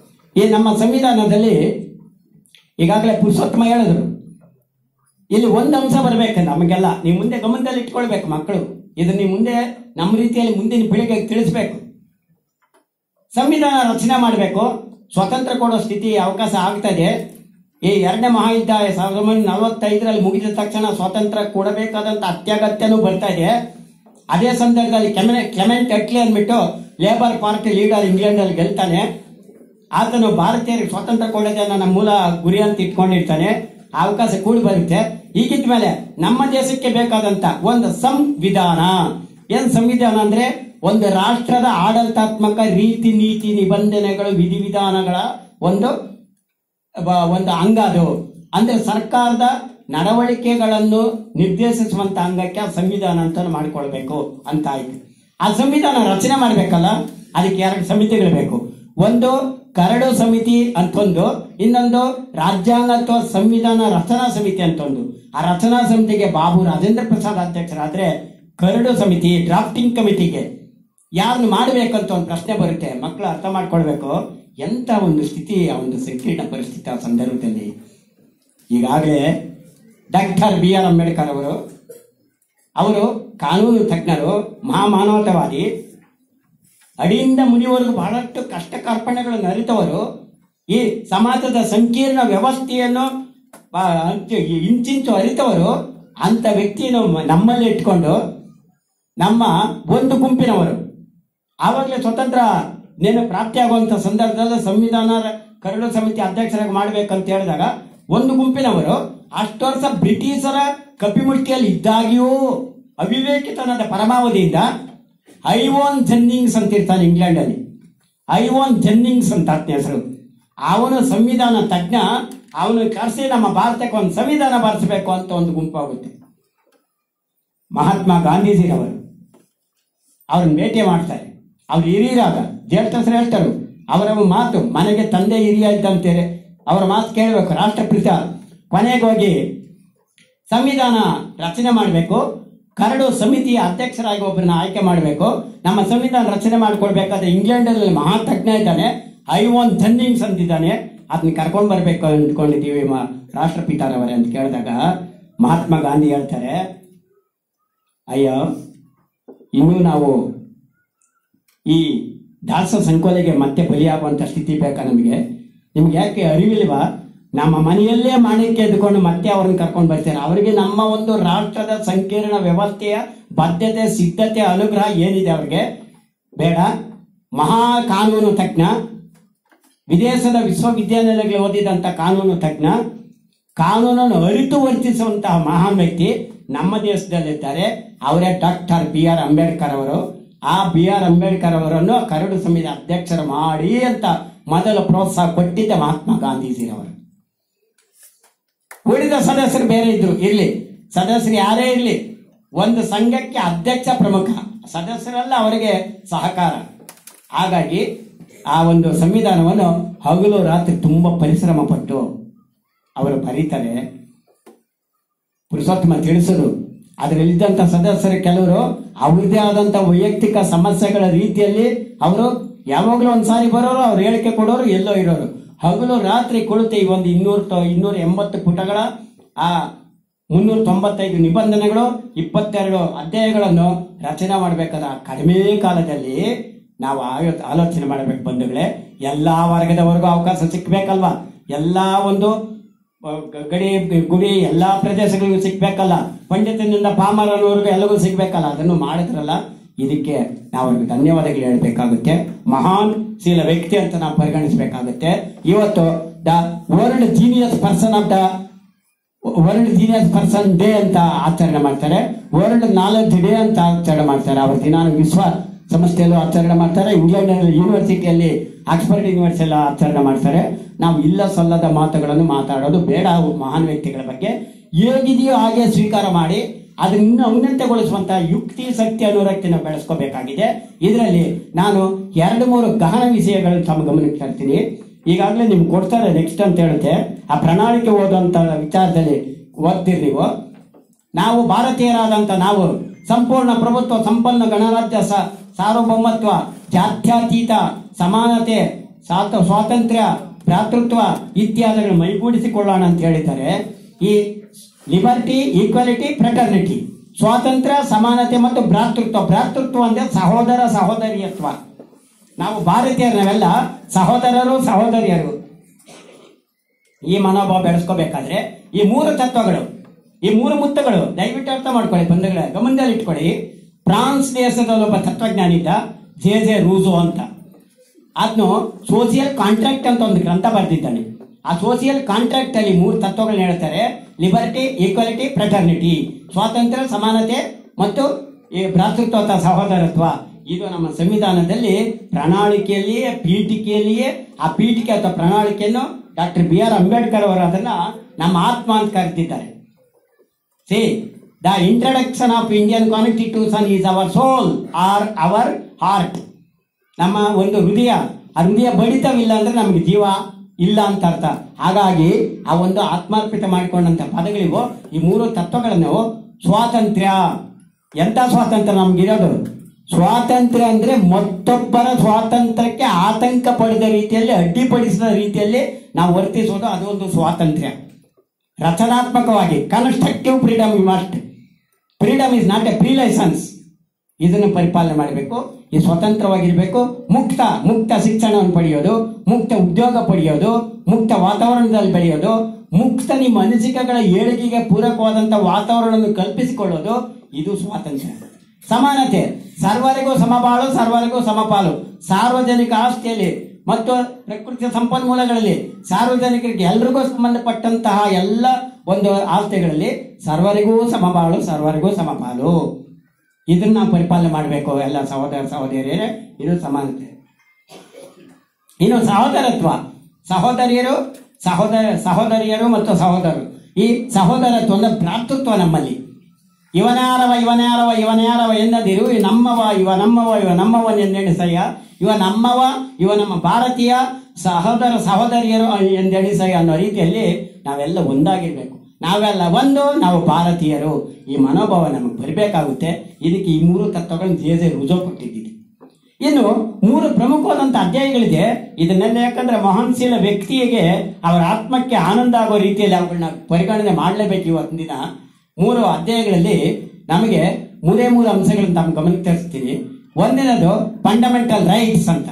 ಈ ನಮ್ಮ ಸಂವಿಧಾನದಲ್ಲಿ ಈಗಾಗಲೇ ಪುರುಷೋತ್ತಮ ಹೇಳಿದ್ರು, ಇಲ್ಲಿ ಒಂದು ಅಂಶ ಬರಬೇಕು ನಮಗೆಲ್ಲ, ನೀವು ಮುಂದೆ ಗಮನದಲ್ಲಿ ಇಟ್ಕೊಳ್ಬೇಕು ಮಕ್ಕಳು. ಇದು ನೀವು ಮುಂದೆ ನಮ್ಮ ರೀತಿಯಲ್ಲಿ ಮುಂದಿನ ಪೀಳಿಗೆಗೆ ತಿಳಿಸ್ಬೇಕು. ಸಂವಿಧಾನ ರಚನೆ ಮಾಡಬೇಕು, ಸ್ವತಂತ್ರ ಕೊಡೋ ಸ್ಥಿತಿ ಅವಕಾಶ ಆಗ್ತದೆ. ಈ ಎರಡನೇ ಮಹಾಯುದ್ಧ ಸಾವಿರದ ಒಂಬೈನೂರ ನಲವತ್ತೈದರಲ್ಲಿ ಮುಗಿದ ತಕ್ಷಣ ಸ್ವಾತಂತ್ರ್ಯ ಕೊಡಬೇಕಾದಂತ ಅತ್ಯಗತ್ಯನೂ ಬರ್ತಾ ಇದೆ. ಅದೇ ಸಂದರ್ಭದಲ್ಲಿ ಕ್ಲೆಮೆಂಟ್ ಅಟ್ಲಿ ಅಂದ್ಬಿಟ್ಟು ಲೇಬರ್ ಪಾರ್ಟಿ ಲೀಡರ್ ಇಂಗ್ಲೆಂಡ್ ಅಲ್ಲಿ ಗೆಲ್ತಾನೆ. ಆತನು ಭಾರತೀಯರಿಗೆ ಸ್ವಾತಂತ್ರ್ಯ ಕೊಡೋದೇ ನನ್ನ ಮೂಲ ಗುರಿ ಅಂತ ಇಟ್ಕೊಂಡಿರ್ತಾನೆ. ಅವಕಾಶ ಕೂಡಿ ಬರುತ್ತೆ. ಈಗಿದ ಮೇಲೆ ನಮ್ಮ ದೇಶಕ್ಕೆ ಬೇಕಾದಂತ ಒಂದು ಸಂವಿಧಾನ, ಏನ್ ಸಂವಿಧಾನ ಅಂದ್ರೆ ಒಂದು ರಾಷ್ಟ್ರದ ಆಡಳಿತಾತ್ಮಕ ರೀತಿ ನೀತಿ ನಿಬಂಧನೆಗಳು ವಿಧಿವಿಧಾನಗಳ ಒಂದು ಒಂದು ಅಂಗ. ಅದು ಅಂದ್ರೆ ಸರ್ಕಾರದ ನಡವಳಿಕೆಗಳನ್ನು ನಿರ್ದೇಶಿಸುವಂತ ಅಂಗಕ್ಕೆ ಸಂವಿಧಾನ ಅಂತ ಮಾಡಿಕೊಳ್ಬೇಕು ಅಂತ ಆಯ್ತು. ಆ ಸಂವಿಧಾನ ರಚನೆ ಮಾಡ್ಬೇಕಲ್ಲ, ಅದಕ್ಕೆ ಎರಡು ಸಮಿತಿಗಳು ಬೇಕು. ಒಂದು ಕರಡು ಸಮಿತಿ ಅಂತೊಂದು, ಇನ್ನೊಂದು ರಾಜ್ಯಾಂಗ ಅಥವಾ ಸಂವಿಧಾನ ರಚನಾ ಸಮಿತಿ ಅಂತೊಂದು. ಆ ರಚನಾ ಸಮಿತಿಗೆ ಬಾಬು ರಾಜೇಂದ್ರ ಪ್ರಸಾದ್ ಅಧ್ಯಕ್ಷರಾದ್ರೆ, ಕರಡು ಸಮಿತಿ ಡ್ರಾಫ್ಟಿಂಗ್ ಕಮಿಟಿಗೆ ಯಾರನ್ನು ಮಾಡಬೇಕಂತ ಒಂದು ಪ್ರಶ್ನೆ ಬರುತ್ತೆ. ಮಕ್ಕಳು ಅರ್ಥ ಮಾಡ್ಕೊಳ್ಬೇಕು ಎಂತ ಒಂದು ಸ್ಥಿತಿ, ಆ ಒಂದು ಸಂಕೀರ್ಣ ಪರಿಸ್ಥಿತಿ ಆ ಸಂದರ್ಭದಲ್ಲಿ. ಈಗಾಗಲೇ ಡಾಕ್ಟರ್ ಬಿ ಆರ್ ಅಂಬೇಡ್ಕರ್ ಅವರು ಅವರು ಕಾನೂನು ತಜ್ಞರು, ಮಹಾಮಾನವತಾವಾದಿ, ಅಡಿಯಿಂದ ಮುನಿವರೆಗೂ ಬಹಳಷ್ಟು ಕಷ್ಟ ಕಾರ್ಪಣ್ಯಗಳನ್ನು ಅರಿತವರು. ಈ ಸಮಾಜದ ಸಂಕೀರ್ಣ ವ್ಯವಸ್ಥೆಯನ್ನು ಇಂಚಿಂಚು ಅರಿತವರು. ಅಂತ ವ್ಯಕ್ತಿಯನ್ನು ನಮ್ಮಲ್ಲಿ ಇಟ್ಕೊಂಡು ನಮ್ಮ ಒಂದು ಗುಂಪಿನವರು ಆವಾಗಲೇ ಸ್ವತಂತ್ರ ನೇನು ಪ್ರಾಪ್ತಿಯಾಗುವಂತ ಸಂದರ್ಭದಲ್ಲಿ ಸಂವಿಧಾನ ಕರಡು ಸಮಿತಿ ಅಧ್ಯಕ್ಷರಾಗಿ ಮಾಡ್ಬೇಕಂತ ಹೇಳಿದಾಗ ಒಂದು ಗುಂಪಿನವರು ಅಷ್ಟು ವರ್ಷ ಬ್ರಿಟಿಷರ ಕಪಿಮುಷ್ಟಿಯಲ್ಲಿ ಇದ್ದಾಗಿಯೂ ಅವಿವೇಕಿತನದ ಪರಮಾವಧಿಯಿಂದ ಐವೋನ್ ಜೆನ್ನಿಂಗ್ಸ್ ಅಂತ ಇರ್ತಾನೆ ಇಂಗ್ಲೆಂಡ್ ಅಲ್ಲಿ. ಐವೋನ್ ಜೆನ್ನಿಂಗ್ಸ್ ಅಂತ ಆತ್ನ ಹೆಸರು. ಅವನು ಸಂವಿಧಾನ ತಜ್ಞ. ಅವನು ಕರೆಸಿ ನಮ್ಮ ಭಾರತಕ್ಕೆ ಒಂದು ಸಂವಿಧಾನ ಬರೆಸಬೇಕು ಅಂತ ಒಂದು ಗುಂಪಾಗುತ್ತೆ. ಮಹಾತ್ಮ ಗಾಂಧೀಜಿರವರು ಅವ್ರನ್ನ ಭೇಟಿ ಮಾಡ್ತಾರೆ. ಅವ್ರು ಹಿರಿಯರಾದ ಜ್ಯೇಷ್ಠ ಶ್ರೇಷ್ಠರು. ಅವರ ಮಾತು ಮನೆಗೆ ತಂದೆ ಹಿರಿಯ ಇದ್ದಂತೇಳಿ ಅವರ ಮಾತು ಕೇಳಬೇಕು. ರಾಷ್ಟ್ರಪಿತ ಕೊನೆಗೆ ಹೋಗಿ ಸಂವಿಧಾನ ರಚನೆ ಮಾಡಬೇಕು, ಕರಡು ಸಮಿತಿಯ ಅಧ್ಯಕ್ಷರಾಗಿ ಒಬ್ಬರನ್ನ ಆಯ್ಕೆ ಮಾಡಬೇಕು. ನಮ್ಮ ಸಂವಿಧಾನ ರಚನೆ ಮಾಡಿಕೊಳ್ಬೇಕಾದ್ರೆ ಇಂಗ್ಲೆಂಡ್ ಅಲ್ಲಿ ಮಹಾ ತಜ್ಞ ಇದ್ದಾನೆ, ಐವನ್ ಥನ್ನಿಂಗ್ಸ್ ಅಂತಿದ್ದಾನೆ, ಅದನ್ನ ಕರ್ಕೊಂಡು ಬರ್ಬೇಕು ಅಂದ್ಕೊಂಡಿದ್ದೀವಿ ಮಾ ರಾಷ್ಟ್ರಪಿತಾರವರೇ ಅಂತ ಕೇಳಿದಾಗ ಮಹಾತ್ಮ ಗಾಂಧಿ ಹೇಳ್ತಾರೆ, ಅಯ್ಯೋ ಇನ್ನೂ ನಾವು ಈ ದಾಸ ಸಂಕೋಲೆಗೆ ಮತ್ತೆ ಬಲಿಯಾಗುವಂಥ ಸ್ಥಿತಿ ಬೇಕಾ ನಮಗೆ? ನಿಮ್ಗೆ ಯಾಕೆ ಅರಿವಿಲ್ವಾ? ನಮ್ಮ ಮನೆಯಲ್ಲೇ ಮಾಣಿಕ್ಯ ಎದ್ದುಕೊಂಡು ಮತ್ತೆ ಅವ್ರನ್ನ ಕರ್ಕೊಂಡು ಬರ್ತಾರೆ. ಅವರಿಗೆ ನಮ್ಮ ಒಂದು ರಾಷ್ಟ್ರದ ಸಂಕೀರ್ಣ ವ್ಯವಸ್ಥೆಯ ಬದ್ಧತೆ, ಸಿದ್ಧತೆ, ಅನುಗ್ರಹ ಏನಿದೆ ಅವ್ರಿಗೆ ಬೇಡ. ಮಹಾ ಕಾನೂನು ತಜ್ಞ, ವಿದೇಶದ ವಿಶ್ವವಿದ್ಯಾನಿಲಯಗಳಿಗೆ ಓದಿದಂಥ ಕಾನೂನು ತಜ್ಞ, ಕಾನೂನನ್ನು ಅರಿತು ವರ್ತಿಸುವಂತಹ ಮಹಾನ್ ವ್ಯಕ್ತಿ ನಮ್ಮ ದೇಶದಲ್ಲಿದ್ದಾರೆ. ಅವರೇ ಡಾಕ್ಟರ್ ಬಿ ಆರ್ ಅಂಬೇಡ್ಕರ್ ಅವರು. ಆ ಬಿ ಆರ್ ಅಂಬೇಡ್ಕರ್ ಅವರನ್ನು ಕರಡು ಸಮಿತಿ ಅಧ್ಯಕ್ಷರು ಮಾಡಿ ಅಂತ ಮೊದಲು ಪ್ರೋತ್ಸಾಹ ಕೊಟ್ಟಿದ್ದ ಮಹಾತ್ಮ ಗಾಂಧೀಜಿರವರು. ಉಳಿದ ಸದಸ್ಯರು ಬೇರೆ ಇದ್ರು, ಇರ್ಲಿ, ಸದಸ್ಯರು ಯಾರೇ ಇರ್ಲಿ, ಒಂದು ಸಂಘಕ್ಕೆ ಅಧ್ಯಕ್ಷ ಪ್ರಮುಖ, ಸದಸ್ಯರೆಲ್ಲ ಅವರಿಗೆ ಸಹಕಾರ. ಹಾಗಾಗಿ ಆ ಒಂದು ಸಂವಿಧಾನವನ್ನು ಹಗಲು ರಾತ್ರಿ ತುಂಬಾ ಪರಿಶ್ರಮ ಪಟ್ಟು ಅವರು ಬರೀತಾರೆ. ಪುರುಷೋತ್ತಮ ತಿಳಿಸೋದು, ಅದರಲ್ಲಿದ್ದಂಥ ಸದಸ್ಯರು ಕೆಲವರು ಅವ್ರದ್ದೇ ಆದಂಥ ವೈಯಕ್ತಿಕ ಸಮಸ್ಯೆಗಳ ರೀತಿಯಲ್ಲಿ ಅವರು ಯಾವಾಗಲೂ ಒಂದ್ಸಾರಿ ಬರೋರು, ಅವ್ರು ಹೇಳಿಕೆ ಕೊಡೋರು, ಎಲ್ಲೋ ಇರೋರು. ಹಗಲು ರಾತ್ರಿ ಕುಳಿತು ಈ ಒಂದು ಇನ್ನೂರ ಇನ್ನೂರ ಎಂಬತ್ತು ಪುಟಗಳ ಆ ಮುನ್ನೂರ ತೊಂಬತ್ತೈದು ನಿಬಂಧನೆಗಳು, ಇಪ್ಪತ್ತೆರಡು ಅಧ್ಯಾಯಗಳನ್ನು ರಚನೆ ಮಾಡಬೇಕಾದ ಕಡಿಮೆ ಕಾಲದಲ್ಲಿ ನಾವು ಆಲೋಚನೆ ಮಾಡಬೇಕು ಬಂಧುಗಳೇ. ಎಲ್ಲಾ ವರ್ಗದವರೆಗೂ ಅವಕಾಶ ಸಿಕ್ಬೇಕಲ್ವಾ? ಎಲ್ಲಾ ಒಂದು ಗಡಿ ಗುಡಿ ಎಲ್ಲಾ ಪ್ರದೇಶಗಳಿಗೂ ಸಿಗ್ಬೇಕಲ್ಲ, ಪಂಡಿತನಿಂದ ಪಾಮರನವರೆಗೂ ಎಲ್ಲರಿಗೂ ಸಿಗ್ಬೇಕಲ್ಲ. ಅದನ್ನು ಮಾಡಿದ್ರಲ್ಲ, ಇದಕ್ಕೆ ನಾವು ಅವ್ರಿಗೆ ಧನ್ಯವಾದಗಳು ಹೇಳಬೇಕಾಗುತ್ತೆ. ಮಹಾನ್ ಶೀಲ ವ್ಯಕ್ತಿ ಅಂತ ನಾವು ಪರಿಗಣಿಸಬೇಕಾಗುತ್ತೆ. ಇವತ್ತು the world genius person of the world genius person day ಅಂತ ಆಚರಣೆ ಮಾಡ್ತಾರೆ, ವರ್ಲ್ಡ್ ನಾಲೆಡ್ಜ್ ಡೇ ಅಂತ ಆಚರಣೆ ಮಾಡ್ತಾರೆ. ಅವ್ರ ದಿನ ವಿಶ್ವ ಸಂಸ್ಥೆಯಲ್ಲೂ ಆಚರಣೆ ಮಾಡ್ತಾರೆ, ಇಂಗ್ಲೆಂಡ್ ಯೂನಿವರ್ಸಿಟಿಯಲ್ಲಿ ಆಕ್ಸ್ಫರ್ಡ್ ಯೂನಿವರ್ಸಿಟಿ ಎಲ್ಲ ಆಚರಣೆ ಮಾಡ್ತಾರೆ. ನಾವು ಇಲ್ಲ ಸಲ್ಲದ ಮಾತುಗಳನ್ನು ಮಾತಾಡೋದು ಬೇಡ. ಮಹಾನ್ ವ್ಯಕ್ತಿಗಳ ಬಗ್ಗೆ ಹೇಗಿದೆಯೋ ಹಾಗೆ ಸ್ವೀಕಾರ ಮಾಡಿ ಅದನ್ನ ಇನ್ನೂ ಔನ್ನತ್ಯಗೊಳಿಸುವಂತಹ ಯುಕ್ತಿ, ಶಕ್ತಿ, ಅನುರಕ್ತಿನ ಬೆಳೆಸ್ಕೋಬೇಕಾಗಿದೆ. ಇದರಲ್ಲಿ ನಾನು ಎರಡು ಮೂರು ಗಹನ ವಿಷಯಗಳನ್ನು ತಮ್ಮ ಗಮನಕ್ಕೆ ತರ್ತೀನಿ. ಈಗಾಗಲೇ ನಿಮ್ಗೆ ಕೊಡ್ತಾರೆ ನೆಕ್ಸ್ಟ್ ಅಂತ ಹೇಳುತ್ತೆ. ಆ ಪ್ರಣಾಳಿಕೆ ಓದುವಂತ ವಿಚಾರದಲ್ಲಿ ಓದ್ತೀರಿ ನೀವು. ನಾವು ಭಾರತೀಯರಾದಂಥ ನಾವು ಸಂಪೂರ್ಣ ಪ್ರಭುತ್ವ, ಸಂಪನ್ನ ಗಣರಾಜ್ಯ, ಸಾರ್ವಭೌಮತ್ವ, ಜಾತ್ಯತೀತ, ಸಮಾನತೆ, ಸ್ವಾತಂತ್ರ್ಯ, ಭ್ರಾತೃತ್ವ ಇತ್ಯಾದಿಗಳು ಮೈಗೂಡಿಸಿಕೊಳ್ಳೋಣ ಅಂತ ಹೇಳಿದ್ದಾರೆ. ಈ ಲಿಬರ್ಟಿ, ಈಕ್ವಾಲಿಟಿ, ಫ್ರೆಟರ್ನಿಟಿ, ಸ್ವಾತಂತ್ರ್ಯ, ಸಮಾನತೆ ಮತ್ತು ಭ್ರಾತೃತ್ವ. ಭ್ರಾತೃತ್ವ ಅಂದ್ರೆ ಸಹೋದರ ಸಹೋದರಿಯತ್ವ. ನಾವು ಭಾರತೀಯರು, ನಾವೆಲ್ಲ ಸಹೋದರರು ಸಹೋದರಿಯರು. ಈ ಮನೋಭಾವ ಬೆಳೆಸ್ಕೋಬೇಕಾದ್ರೆ ಈ ಮೂರು ತತ್ವಗಳು, ಈ ಮೂರು ಮುತ್ತಗಳು ದಯವಿಟ್ಟು ಅರ್ಥ ಮಾಡ್ಕೊಳ್ಳಿ ಬಂಧುಗಳೇ, ಗಮನದಲ್ಲಿ ಇಟ್ಕೊಳ್ಳಿ. ಫ್ರಾನ್ಸ್ ದೇಶದಲ್ಲಿ ಒಬ್ಬ ತತ್ವಜ್ಞಾನಿ ಇದ್ದ, ಜೆ ಜೆ ರೂಸೋ ಅಂತ. ಅದನ್ನು ಸೋಷಿಯಲ್ ಕಾಂಟ್ರಾಕ್ಟ್ ಅಂತ ಒಂದು ಗ್ರಂಥ ಬರೆದಿದ್ದಾನೆ. ಆ ಸೋಷಿಯಲ್ ಕಾಂಟ್ರಾಕ್ಟ್ ಅಲ್ಲಿ ಮೂರು ತತ್ವಗಳನ್ನ ಹೇಳ್ತಾರೆ: ಲಿಬರ್ಟಿ, ಈಕ್ವಾಲಿಟಿ, ಫ್ರೆಟರ್ನಿಟಿ, ಸ್ವಾತಂತ್ರ್ಯ, ಸಮಾನತೆ ಮತ್ತು ಈ ಭ್ರಾತೃತ್ವ ಅಥವಾ ಸಹೋದರತ್ವ. ಇದು ನಮ್ಮ ಸಂವಿಧಾನದಲ್ಲಿ ಪ್ರಣಾಳಿಕೆಯಲ್ಲಿಯೇ, ಪೀಠಿಕೆಯಲ್ಲಿಯೇ, ಆ ಪೀಠಿಕೆ ಅಥವಾ ಪ್ರಣಾಳಿಕೆಯನ್ನು ಡಾಕ್ಟರ್ ಬಿ ಆರ್ ಅಂಬೇಡ್ಕರ್ ಅವರು ಅದನ್ನ ನಮ್ಮ ಆತ್ಮ ಅಂತ ಕರೆದಿದ್ದಾರೆ. See the introduction of Indian constitution is our soul or our heart. ನಮ್ಮ ಒಂದು ಹೃದಯ, ಆ ಹೃದಯ ಬಡಿತವಿಲ್ಲ ಅಂದ್ರೆ ನಮ್ಗೆ ಜೀವ ಇಲ್ಲ ಅಂತ ಅರ್ಥ. ಹಾಗಾಗಿ ಆ ಒಂದು ಆತ್ಮಾರ್ಪಿತ ಮಾಡಿಕೊಂಡಂತ ಪದಗಳಿಗೂ ಈ ಮೂರು ತತ್ವಗಳನ್ನು, ಸ್ವಾತಂತ್ರ್ಯ, ಎಂತ ಸ್ವಾತಂತ್ರ್ಯ ನಮ್ಗಿರೋದು? ಸ್ವಾತಂತ್ರ್ಯ ಅಂದ್ರೆ ಮತ್ತೊಬ್ಬರ ಸ್ವಾತಂತ್ರ್ಯಕ್ಕೆ ಆತಂಕ ಪಡೆದ ರೀತಿಯಲ್ಲಿ, ಅಡ್ಡಿಪಡಿಸಿದ ರೀತಿಯಲ್ಲಿ ನಾವು ವರ್ತಿಸೋದು, ಅದು ಒಂದು ಸ್ವಾತಂತ್ರ್ಯ. ರಚನಾತ್ಮಕವಾಗಿ constructive freedom you must. Freedom is not a free license. ಇದನ್ನು ಪರಿಪಾಲನೆ ಮಾಡಬೇಕು. ಈ ಸ್ವತಂತ್ರವಾಗಿರ್ಬೇಕು. ಮುಕ್ತ ಮುಕ್ತ ಶಿಕ್ಷಣವನ್ನು ಪಡೆಯೋದು, ಮುಕ್ತ ಉದ್ಯೋಗ ಪಡೆಯೋದು, ಮುಕ್ತ ವಾತಾವರಣದಲ್ಲಿ ಬೆಳೆಯೋದು, ಮುಕ್ತ ನಿಮ್ಮ ಅನಿಸಿಕೆಗಳ ಏಳಿಗೆಗೆ ಪೂರಕವಾದಂತಹ ವಾತಾವರಣವನ್ನು ಕಲ್ಪಿಸಿಕೊಳ್ಳೋದು, ಇದು ಸ್ವಾತಂತ್ರ್ಯ. ಸಮಾನತೆ, ಸರ್ವರಿಗೂ ಸಮಬಾಳು, ಸರ್ವರಿಗೂ ಸಮಪಾಲು. ಸಾರ್ವಜನಿಕ ಆಸ್ತಿಯಲ್ಲಿ ಮತ್ತು ಪ್ರಕೃತಿಯ ಸಂಪನ್ಮೂಲಗಳಲ್ಲಿ ಸಾರ್ವಜನಿಕರಿಗೆ ಎಲ್ರಿಗೂ ಸಂಬಂಧಪಟ್ಟಂತಹ ಎಲ್ಲ ಒಂದು ಆಸ್ತಿಗಳಲ್ಲಿ ಸರ್ವರಿಗೂ ಸಮಬಾಳು, ಸರ್ವರಿಗೂ ಸಮಪಾಲು. ಇದನ್ನ ನಾವು ಪರಿಪಾಲನೆ ಮಾಡಬೇಕು ಎಲ್ಲ ಸಹೋದರ ಸಹೋದರಿಯರೇ. ಇದು ಸಮಾನತೆ. ಇನ್ನು ಸಹೋದರತ್ವ, ಸಹೋದರಿಯರು ಸಹೋದರ ಸಹೋದರಿಯರು ಮತ್ತು ಸಹೋದರರು. ಈ ಸಹೋದರತ್ವ ಅಂದ್ರೆ ಭ್ರಾತೃತ್ವ ನಮ್ಮಲ್ಲಿ. ಇವನ್ಯಾರವ ಇವನ್ಯಾರವ ಇವನ್ಯಾರವ ಎನ್ನದಿರು, ಈ ನಮ್ಮವ ಇವ ನಮ್ಮವ ಇವ ನಮ್ಮವನ್ನೆಂದೆಣಿಸಯ್ಯ, ಇವ ನಮ್ಮವ ಇವ ನಮ್ಮ ಭಾರತೀಯ ಸಹೋದರ ಸಹೋದರಿಯರು ಎಂದೆಣಿಸಯ್ಯ ಅನ್ನೋ ರೀತಿಯಲ್ಲಿ ನಾವೆಲ್ಲ ಒಂದಾಗಿರ್ಬೇಕು. ನಾವೆಲ್ಲ ಒಂದು, ನಾವು ಭಾರತೀಯರು. ಈ ಮನೋಭಾವ ನಮಗೆ ಬರಬೇಕಾಗುತ್ತೆ. ಇದಕ್ಕೆ ಈ ಮೂರು ತತ್ವಗಳನ್ನು ಜೆ ಜೆ ರೂಸೋ ಕೊಟ್ಟಿದ್ದೀವಿ. ಇನ್ನು ಮೂರು ಪ್ರಮುಖವಾದಂಥ ಅಧ್ಯಾಯಗಳಿದೆ. ಇದನ್ನೆಲ್ಲ ಯಾಕಂದ್ರೆ ಮಹಾನ್ಶೀಲ ವ್ಯಕ್ತಿಗೆ ಅವರ ಆತ್ಮಕ್ಕೆ ಆನಂದ ಆಗೋ ರೀತಿಯಲ್ಲಿ ಅವುಗಳನ್ನ ಪರಿಗಣನೆ ಮಾಡಲೇಬೇಕು. ಇವತ್ತಿನ ದಿನ ಮೂರು ಅಧ್ಯಾಯಗಳಲ್ಲಿ ನಮಗೆ ಮೂರೇ ಮೂರು ಅಂಶಗಳನ್ನು ತಮ್ಮ ಗಮನಕ್ಕೆ ತರಿಸ್ತೀನಿ. ಒಂದನೇದು ಫಂಡಮೆಂಟಲ್ ರೈಟ್ಸ್ ಅಂತ,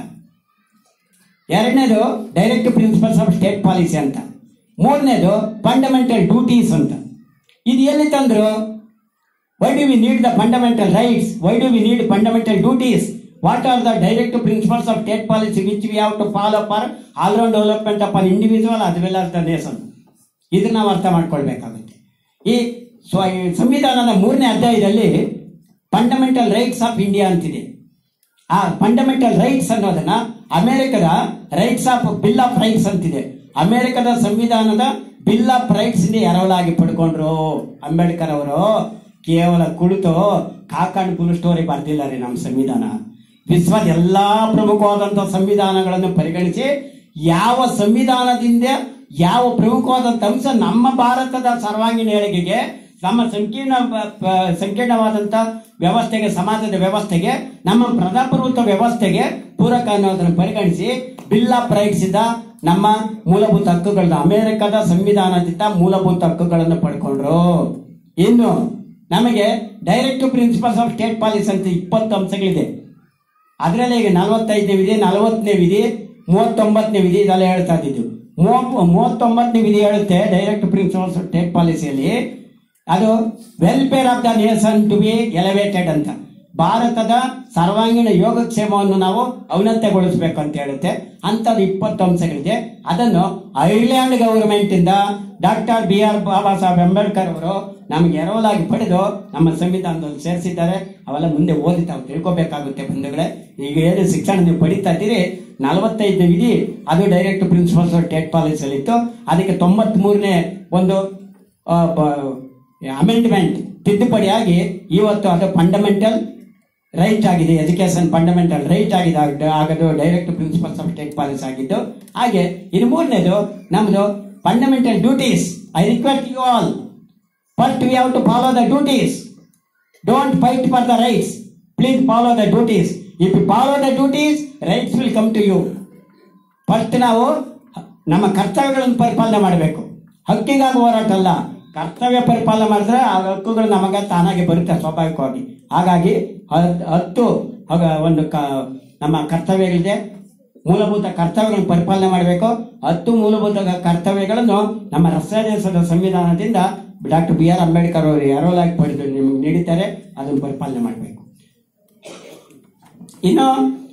ಎರಡನೇದು direct principles of state policy ಅಂತ, ಮೂರನೇದು ಫಂಡಮೆಂಟಲ್ ಡ್ಯೂಟೀಸ್ ಅಂತ. ಇದು ಎಲ್ಲಿ ತಂದ್ರು? Why do we need the fundamental rights, why do we need fundamental duties, what are the direct principles of state policy which we have to follow for all round development of an individual as well as the nation. ಇದನ್ನ ನಾವು ಅರ್ಥ ಮಾಡ್ಕೊಳ್ಬೇಕಾಗುತ್ತೆ. ಈ ಸ್ವ ಸಂವಿಧಾನದ ಮೂರನೇ ಅಧ್ಯಾಯದಲ್ಲಿ fundamental rights of India ಅಂತಿದೆ. ಆ ಫಂಡಮೆಂಟಲ್ ರೈಟ್ಸ್ ಅನ್ನೋದನ್ನ ಅಮೆರಿಕದ rights of bill of rights ಅಂತಿದೆ. ಅಮೆರಿಕದ ಸಂವಿಧಾನದ ಬಿಲ್ ಆಫ್ ರೈಟ್ಸ್ ಇಂದ ಎರವಲಾಗಿ ಪಡ್ಕೊಂಡ್ರು ಅಂಬೇಡ್ಕರ್ ಅವರು. ಕೇವಲ ಕುಳಿತು ಕಾಕಂಡ್ ಫುಲ್ ಸ್ಟೋರಿ ಬರ್ದಿಲ್ಲ ರೀ ನಮ್ಮ ಸಂವಿಧಾನ. ವಿಶ್ವದ ಎಲ್ಲಾ ಪ್ರಮುಖವಾದಂತಹ ಸಂವಿಧಾನಗಳನ್ನು ಪರಿಗಣಿಸಿ ಯಾವ ಸಂವಿಧಾನದಿಂದ ಯಾವ ಪ್ರಮುಖವಾದಂಥ ಅಂಶ ನಮ್ಮ ಭಾರತದ ಸರ್ವಾಂಗೀಣ ಏಳಿಗೆಗೆ, ನಮ್ಮ ಸಂಕೀರ್ಣ ಸಂಕೀರ್ಣವಾದಂಥ ವ್ಯವಸ್ಥೆಗೆ, ಸಮಾಜದ ವ್ಯವಸ್ಥೆಗೆ, ನಮ್ಮ ಪ್ರಜಾಪ್ರಭುತ್ವ ವ್ಯವಸ್ಥೆಗೆ ಪೂರಕ ಅನ್ನೋದನ್ನು ಪರಿಗಣಿಸಿ ಬಿಲ್ ಆಫ್ ರೈಟ್ಸ್ ಇಂದ ನಮ್ಮ ಮೂಲಭೂತ ಹಕ್ಕುಗಳನ್ನ, ಅಮೆರಿಕದ ಸಂವಿಧಾನದಿಂದ ಮೂಲಭೂತ ಹಕ್ಕುಗಳನ್ನು ಪಡ್ಕೊಂಡ್ರು. ಇನ್ನು ನಮಗೆ direct principles of state policy ಅಂತ ಇಪ್ಪತ್ತು ಅಂಶಗಳಿದೆ. ಅದರಲ್ಲಿ ಈಗ ನಲವತ್ತೈದನೇ ವಿಧಿ, ನಲವತ್ತನೇ ವಿಧಿ, ಮೂವತ್ತೊಂಬತ್ತನೇ ವಿಧಿ ಇದೆಲ್ಲ ಹೇಳ್ತಾ ಇದ್ದಿದ್ದು. ಮೂವ ಮೂವತ್ತೊಂಬತ್ತನೇ ವಿಧಿ ಹೇಳುತ್ತೆ ಡೈರೆಕ್ಟ್ ಪ್ರಿನ್ಸಿಪಲ್ಸ್ ಆಫ್ ಸ್ಟೇಟ್ ಪಾಲಿಸಿಯಲ್ಲಿ, ಅದು welfare of the nation to be elevated ಅಂತ. ಭಾರತದ ಸರ್ವಾಂಗೀಣ ಯೋಗಕ್ಷೇಮವನ್ನು ನಾವು ಔನ್ನತ್ಯಗೊಳಿಸಬೇಕು ಅಂತ ಹೇಳುತ್ತೆ. ಅಂಥದ್ದು ಇಪ್ಪತ್ತು ಅಂಶಗಳಿದೆ. ಅದನ್ನು ಐರ್ಲ್ಯಾಂಡ್ ಗವರ್ಮೆಂಟ್ ಇಂದ doctor B R Baba Saheb Ambedkar ಅವರು ನಮಗೆ ಎರವಲಾಗಿ ಪಡೆದು ನಮ್ಮ ಸಂವಿಧಾನದಲ್ಲಿ ಸೇರಿಸಿದ್ದಾರೆ. ಅವೆಲ್ಲ ಮುಂದೆ ಓದಿ ತಾವು ತಿಳ್ಕೊಬೇಕಾಗುತ್ತೆ ಬಂಧುಗಳೇ. ಈಗ ಏನು ಶಿಕ್ಷಣ ನೀವು ಪಡಿತಾ ಇದ್ದೀರಿ, ನಲವತ್ತೈದನೇ ವಿಧಿ ಅದು ಡೈರೆಕ್ಟ್ ಪ್ರಿನ್ಸಿಪಲ್ಸ್ ಆಫ್ ಸ್ಟೇಟ್ ಪಾಲಿಸಿಯಲ್ಲಿ ಇತ್ತು. ಅದಕ್ಕೆ ತೊಂಬತ್ ಮೂರನೇ ಒಂದು ಅಮೆಂಡ್ಮೆಂಟ್ ತಿದ್ದುಪಡಿಯಾಗಿ ಇವತ್ತು ಅದು ಫಂಡಮೆಂಟಲ್ ರೈಟ್ ಆಗಿದೆ. ಎಜುಕೇಶನ್ ಫಂಡಮೆಂಟಲ್ ರೈಟ್ ಆಗಿದೆ, ಆಗದು direct principles of state policy ಆಗಿದ್ದು. ಹಾಗೆ ಇನ್ನು ಮೂರನೇದು ನಮ್ದು fundamental duties. I request you all, first we have to follow the duties. Don't fight for the rights, please follow the duties. If you follow the duties, rights will come to you. First ನಾವು ನಮ್ಮ ಕರ್ತವ್ಯಗಳನ್ನು ಪರಿಪಾಲನೆ ಮಾಡಬೇಕು. ಹಕ್ಕಿಗಾಗಿ ಹೋರಾಟ ಅಲ್ಲ, ಕರ್ತವ್ಯ ಪರಿಪಾಲನೆ ಮಾಡಿದ್ರೆ ಆ ಹಕ್ಕುಗಳು ನಮಗೆ ತಾನಾಗಿ ಬರುತ್ತೆ ಸ್ವಾಭಾವಿಕವಾಗಿ. ಹಾಗಾಗಿ ಹತ್ತು ಒಂದು ಕ ನಮ್ಮ ಕರ್ತವ್ಯಗಳಿದೆ, ಮೂಲಭೂತ ಕರ್ತವ್ಯಗಳನ್ನು ಪರಿಪಾಲನೆ ಮಾಡಬೇಕು. ಹತ್ತು ಮೂಲಭೂತ ಕರ್ತವ್ಯಗಳನ್ನು ನಮ್ಮ ರಾಷ್ಟ್ರ ದೇಶದ ಸಂವಿಧಾನದಿಂದ ಡಾಕ್ಟರ್ ಬಿ ಆರ್ ಅಂಬೇಡ್ಕರ್ ಅವರು ಎರವಲಾಗಿ ಪಡೆದು ನಿಮಗೆ ನೀಡಿದ್ದಾರೆ. ಅದನ್ನು ಪರಿಪಾಲನೆ ಮಾಡಬೇಕು. ಇನ್ನು